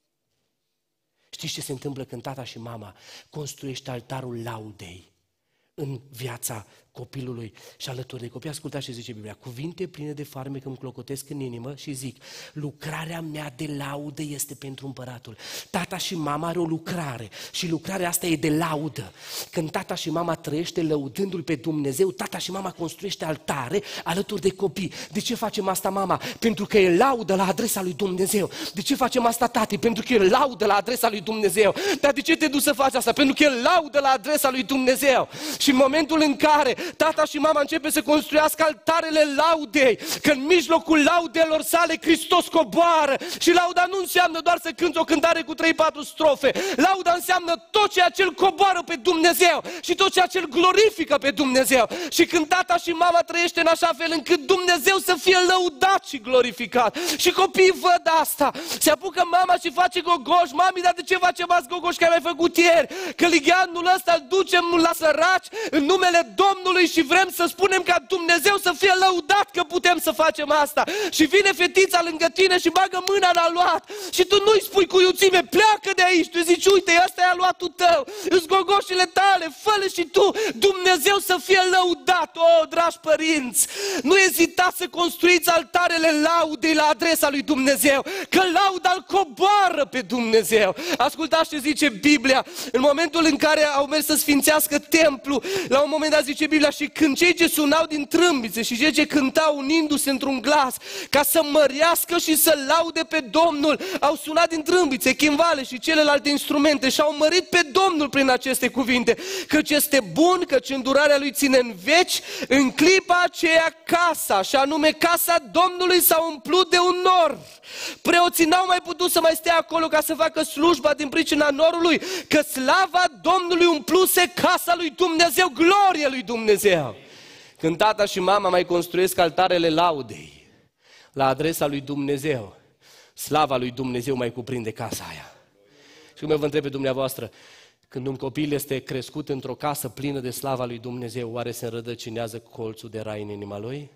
Știți ce se întâmplă când tata și mama construiește altarul laudei în viața copilului și alături de copii? Ascultați ce zice Biblia. Cuvinte pline de farmec îmi clocotesc în inimă și zic, lucrarea mea de laudă este pentru împăratul. Tata și mama are o lucrare și lucrarea asta e de laudă. Când tata și mama trăiește lăudându-L pe Dumnezeu, tata și mama construiește altare alături de copii. De ce facem asta, mama? Pentru că e laudă la adresa lui Dumnezeu. De ce facem asta, tati? Pentru că e laudă la adresa lui Dumnezeu. Dar de ce te duci să faci asta? Pentru că e laudă la adresa lui Dumnezeu. Și în momentul în care tata și mama începe să construiască altarele laudei, că în mijlocul laudelor sale Hristos coboară. Și lauda nu înseamnă doar să cânți o cântare cu trei patru strofe. Lauda înseamnă tot ceea ce îl coboară pe Dumnezeu și tot ceea ce îl glorifică pe Dumnezeu. Și când tata și mama trăiește în așa fel încât Dumnezeu să fie lăudat și glorificat. Și copiii văd asta. Se apucă mama și face gogoș. Mami, dar de ce facem azi gogoș care ai făcut ieri? Că ligheanul ăsta îl ducem la săraci în numele Domnului și vrem să spunem ca Dumnezeu să fie lăudat că putem să facem asta. Și vine fetița lângă tine și bagă mâna în aluat și tu nu-i spui cu iuțime, pleacă de aici, tu zici, uite, ăsta e aluatul tău, îți gogoșile tale, fă-le și tu, Dumnezeu să fie lăudat. O, dragi părinți, nu ezitați să construiți altarele laudei la adresa lui Dumnezeu, că lauda îl coboară pe Dumnezeu. Ascultați ce zice Biblia, în momentul în care au mers să sfințească templu, la un moment dat zice Biblia, și când cei ce sunau din trâmbițe și cei ce cântau unindu-se într-un glas ca să mărească și să laude pe Domnul, au sunat din trâmbițe, chimbale și celelalte instrumente și au mărit pe Domnul prin aceste cuvinte, căci este bun, căci îndurarea Lui ține în veci. În clipa aceea casa, și anume casa Domnului, s-a umplut de un nor. Preoții n-au mai putut să mai stea acolo ca să facă slujba din pricina norului, că slava Domnului umpluse casa lui Dumnezeu, glorie lui Dumnezeu. Când tata și mama mai construiesc altarele laudei la adresa lui Dumnezeu, slava lui Dumnezeu mai cuprinde casa aia. Și cum eu vă întreb pe dumneavoastră, când un copil este crescut într-o casă plină de slava lui Dumnezeu, oare se înrădăcinează colțul de rai în inima lui?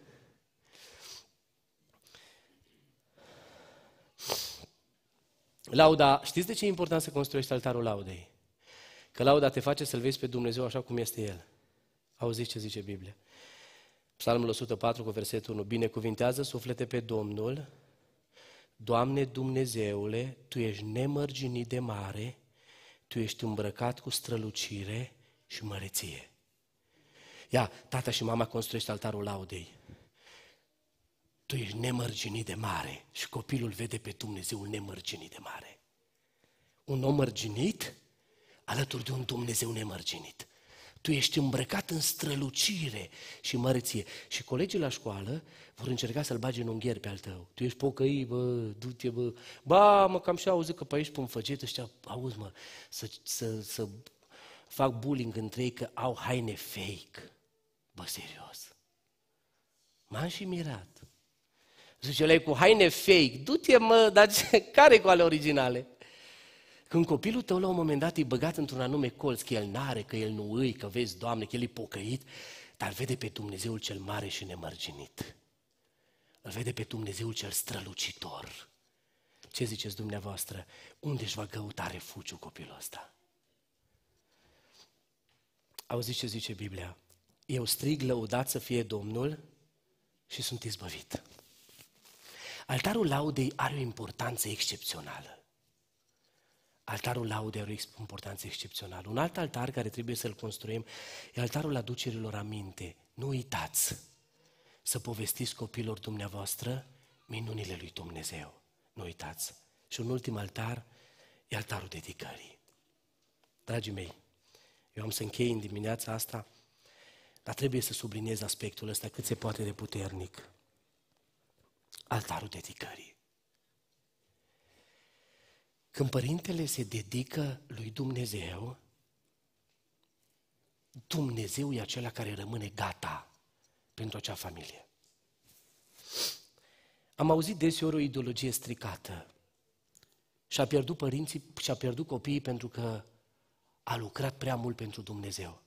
Lauda, știți de ce e important să construiești altarul laudei? Că lauda te face să-L vezi pe Dumnezeu așa cum este El. Auziți ce zice Biblia? Psalmul o sută patru cu versetul unu. Binecuvintează suflete pe Domnul, Doamne Dumnezeule, Tu ești nemărginit de mare, Tu ești îmbrăcat cu strălucire și măreție. Ia, tata și mama construiește altarul laudei. Tu ești nemărginit de mare și copilul vede pe Dumnezeul nemărginit de mare. Un om mărginit alături de un Dumnezeu nemărginit. Tu ești îmbrăcat în strălucire și măreție. Și colegii la școală vor încerca să-l bage în ungher pe al tău. Tu ești pocăit, bă, du-te, bă. Ba, mă, cam și auzit că pe aici, pe un făget, ăștia, auzi, mă, să, să, să fac bullying între ei că au haine fake. Bă, serios. M-am și mirat. Zice, ăla e cu haine fake. Du-te, mă, dar ce, care cu ale originale? Când copilul tău la un moment dat e băgat într-un anume colț, că el n-are, că el nu îi, că vezi, Doamne, că el e pocăit, dar vede pe Dumnezeul cel mare și nemărginit. Îl vede pe Dumnezeul cel strălucitor. Ce ziceți dumneavoastră? Unde își va căuta refugiu copilul ăsta? Auziți ce zice Biblia? Eu strig, lăudat să fie Domnul și sunt izbăvit. Altarul laudei are o importanță excepțională. Altarul laudei are o importanță excepțională. Un alt altar care trebuie să-l construim e altarul aducerilor aminte. Nu uitați să povestiți copiilor dumneavoastră minunile lui Dumnezeu. Nu uitați. Și un ultim altar e altarul dedicării. Dragii mei, eu am să închei în dimineața asta, dar trebuie să subliniez aspectul ăsta cât se poate de puternic. Altarul dedicării. Când părintele se dedică lui Dumnezeu, Dumnezeu e acela care rămâne gata pentru acea familie. Am auzit deseori o ideologie stricată. Și-a pierdut părinții, și-a pierdut copiii pentru că a lucrat prea mult pentru Dumnezeu.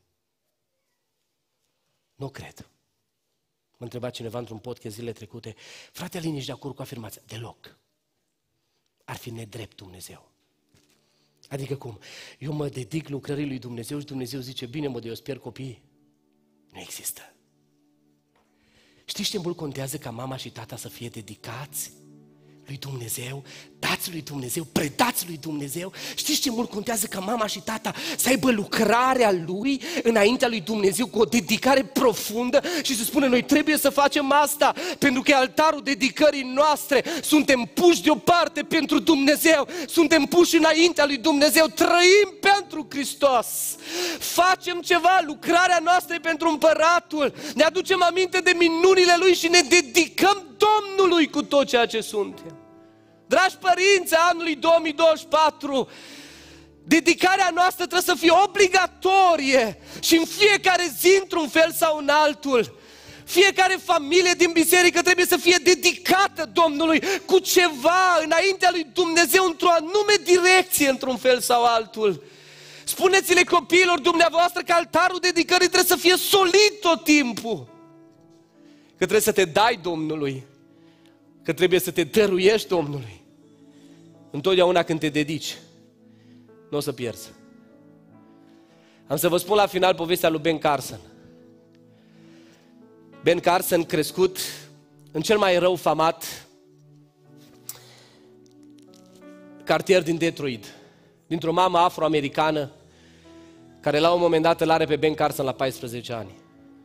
Nu cred. Mă întreba cineva într-un podcast zilele trecute, frate Alin, ești de acord cu afirmația? Deloc. Ar fi nedrept Dumnezeu. Adică cum? Eu mă dedic lucrării lui Dumnezeu și Dumnezeu zice, bine mă, de eu spierd copiii. Nu există. Știți ce mult contează ca mama și tata să fie dedicați lui Dumnezeu, dați lui Dumnezeu, predați lui Dumnezeu? Știți ce mult contează ca mama și tata să aibă lucrarea lui înaintea lui Dumnezeu cu o dedicare profundă și să spună, noi trebuie să facem asta pentru că e altarul dedicării noastre, suntem puși deoparte pentru Dumnezeu, suntem puși înaintea lui Dumnezeu, trăim pentru Hristos, facem ceva, lucrarea noastră e pentru Împăratul, ne aducem aminte de minunile Lui și ne dedicăm Domnului cu tot ceea ce suntem. Dragi părinți, anului două mii douăzeci și patru, dedicarea noastră trebuie să fie obligatorie și în fiecare zi, într-un fel sau în altul, fiecare familie din biserică trebuie să fie dedicată Domnului cu ceva înaintea lui Dumnezeu, într-o anume direcție, într-un fel sau altul. Spuneți-le copiilor dumneavoastră că altarul dedicării trebuie să fie solid tot timpul, că trebuie să te dai Domnului, că trebuie să te dăruiești Domnului. Întotdeauna când te dedici, nu o să pierzi. Am să vă spun la final povestea lui Ben Carson. Ben Carson, crescut în cel mai rău famat cartier din Detroit, dintr-o mamă afroamericană care la un moment dat îl are pe Ben Carson la paisprezece ani.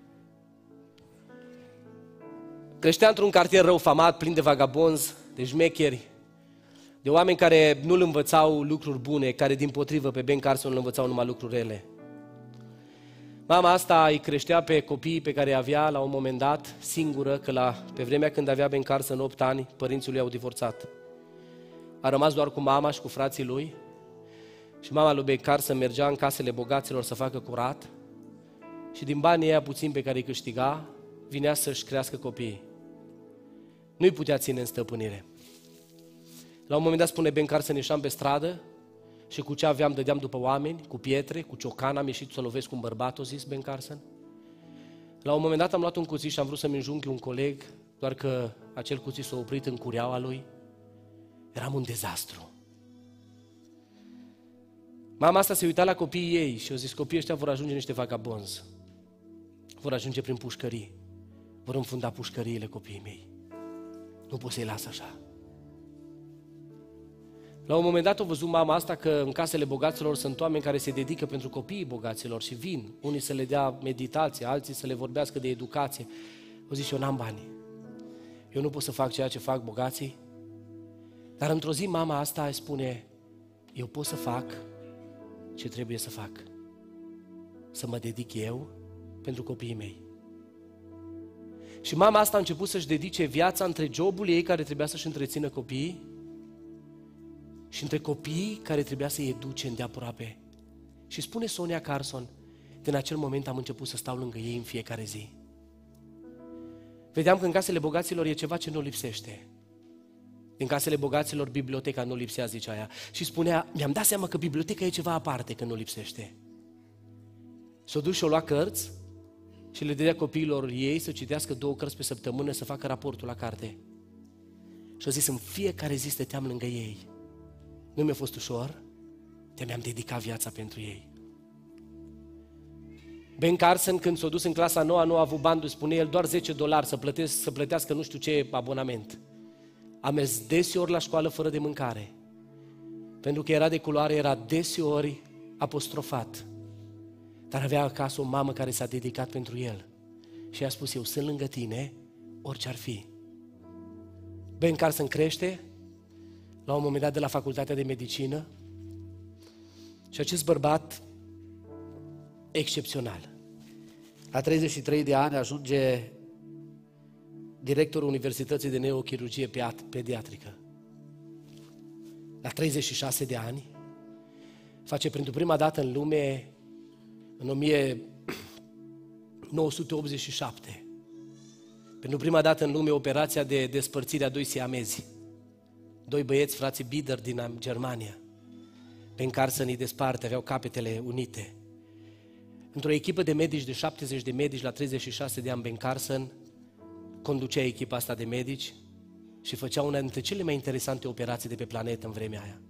Creștea într-un cartier rău famat, plin de vagabonzi, de șmecheri, de oameni care nu îl învățau lucruri bune, care dimpotrivă pe Ben Carson îl învățau numai lucruri rele. Mama asta îi creștea pe copiii pe care îi avea la un moment dat, singură, că la, pe vremea când avea Ben Carson opt ani, părinții lui au divorțat. A rămas doar cu mama și cu frații lui și mama lui Ben Carson mergea în casele bogaților să facă curat și din banii aia puțin pe care îi câștiga, vinea să-și crească copiii. Nu-i putea ține în stăpânire. La un moment dat, spune Ben Carson, ieșeam pe stradă și cu ce aveam dădeam după oameni, cu pietre, cu ciocan, am ieșit să lovesc un bărbat, o zis Ben Carson. La un moment dat am luat un cuțit și am vrut să-mi înjunghi un coleg, doar că acel cuțit s-a oprit în cureaua lui. Eram un dezastru. Mama asta se uita la copiii ei și a zis, copiii ăștia vor ajunge niște vagabonzi. Vor ajunge prin pușcării. Vor înfunda pușcăriile copiii mei. Nu pot să-i las așa. La un moment dat a văzut mama asta că în casele bogaților sunt oameni care se dedică pentru copiii bogaților și vin. Unii să le dea meditație, alții să le vorbească de educație. O zis, eu n-am bani. Eu nu pot să fac ceea ce fac bogații. Dar într-o zi mama asta îi spune, eu pot să fac ce trebuie să fac. Să mă dedic eu pentru copiii mei. Și mama asta a început să-și dedice viața între jobul ei care trebuia să-și întrețină copiii și între copiii care trebuia să-i educe îndeaproape. Și spune Sonia Carson, din acel moment am început să stau lângă ei în fiecare zi. Vedeam că în casele bogaților e ceva ce nu lipsește. Din casele bogaților, biblioteca nu lipsea, zicea ea. Și spunea, mi-am dat seama că biblioteca e ceva aparte, că nu lipsește. S-o dus și o lua cărți și le dădea copiilor ei să citească două cărți pe săptămână, să facă raportul la carte. Și a zis, în fiecare zi stăteam lângă ei. Nu mi-a fost ușor, de mi-am dedicat viața pentru ei. Ben Carson, când s-a dus în clasa nouă, nu a avut bani, spune el, doar zece dolari să, plătesc, să plătească nu știu ce abonament. A mers deseori la școală fără de mâncare. Pentru că era de culoare, era deseori apostrofat. Dar avea acasă o mamă care s-a dedicat pentru el. Și i-a spus, eu sunt lângă tine, orice ar fi. Ben Carson crește, la un moment dat de la facultatea de medicină, și acest bărbat excepțional. La treizeci și trei de ani ajunge directorul Universității de Neurochirurgie Pediatrică. La treizeci și șase de ani face pentru prima dată în lume, în o mie nouă sute optzeci și șapte, pentru prima dată în lume, operația de despărțire a doi siamezi. Doi băieți, frații Bieder din Germania. Ben Carson îi desparte, aveau capetele unite. Într-o echipă de medici, de șaptezeci de medici, la treizeci și șase de ani, Ben Carson conducea echipa asta de medici și făcea una dintre cele mai interesante operații de pe planetă în vremea aia.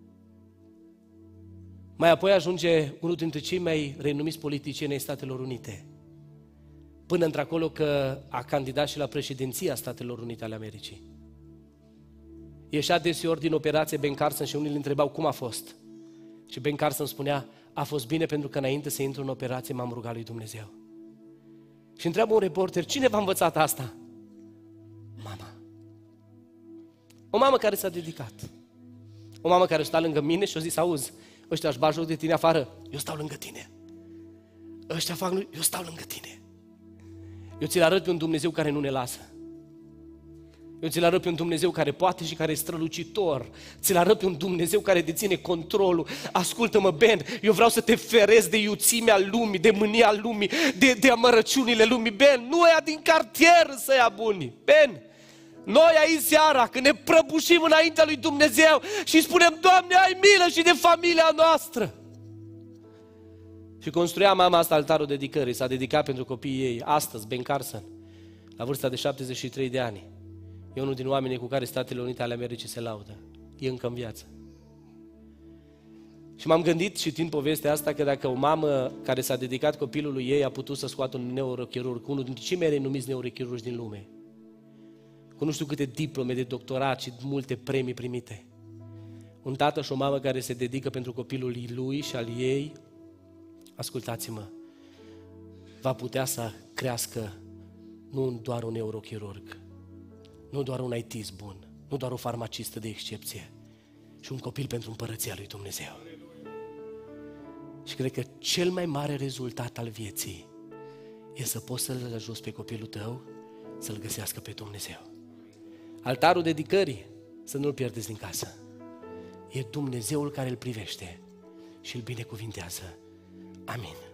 Mai apoi ajunge unul dintre cei mai renumiți politicieni ai Statelor Unite, până într-acolo că a candidat și la președinția Statelor Unite ale Americii. Ieșea deseori din operație Ben Carson și unii îl întrebau cum a fost. Și Ben Carson spunea, a fost bine pentru că înainte să intru în operație m-am rugat lui Dumnezeu. Și întreabă un reporter, cine v-a învățat asta? Mama. O mamă care s-a dedicat. O mamă care sta lângă mine și a zis, auzi, ăștia își bat joc de tine afară, eu stau lângă tine. Ăștia fac, eu stau lângă tine. Eu ți-l arăt pe un Dumnezeu care nu ne lasă. Eu ți-l arăt pe un Dumnezeu care poate și care e strălucitor. Ți-l arăt pe un Dumnezeu care deține controlul. Ascultă-mă, Ben, eu vreau să te ferezi de iuțimea lumii, de mânia lumii, de, de amărăciunile lumii. Ben, nu ăia din cartier să ia buni. Ben, noi aici seara, când ne prăbușim înaintea lui Dumnezeu și spunem, Doamne, ai milă și de familia noastră. Și construia mama asta altarul dedicării, s-a dedicat pentru copiii ei. Astăzi, Ben Carson, la vârsta de șaptezeci și trei de ani, e unul din oamenii cu care Statele Unite ale Americii se laudă. E încă în viață. Și m-am gândit, citind povestea asta, că dacă o mamă care s-a dedicat copilului ei a putut să scoată un neurochirurg, unul dintre cei mai renumiți neurochirurgi din lume, cu nu știu câte diplome de doctorat și multe premii primite, un tată și o mamă care se dedică pentru copilul lui și al ei, ascultați-mă, va putea să crească nu doar un neurochirurg, nu doar un I T-ist bun, nu doar o farmacistă de excepție, ci un copil pentru împărăția lui Dumnezeu. Și cred că cel mai mare rezultat al vieții e să poți să-l ajuți pe copilul tău să-l găsească pe Dumnezeu. Altarul dedicării, să nu-l pierdeți din casă. E Dumnezeul care îl privește și îl binecuvintează. Amin.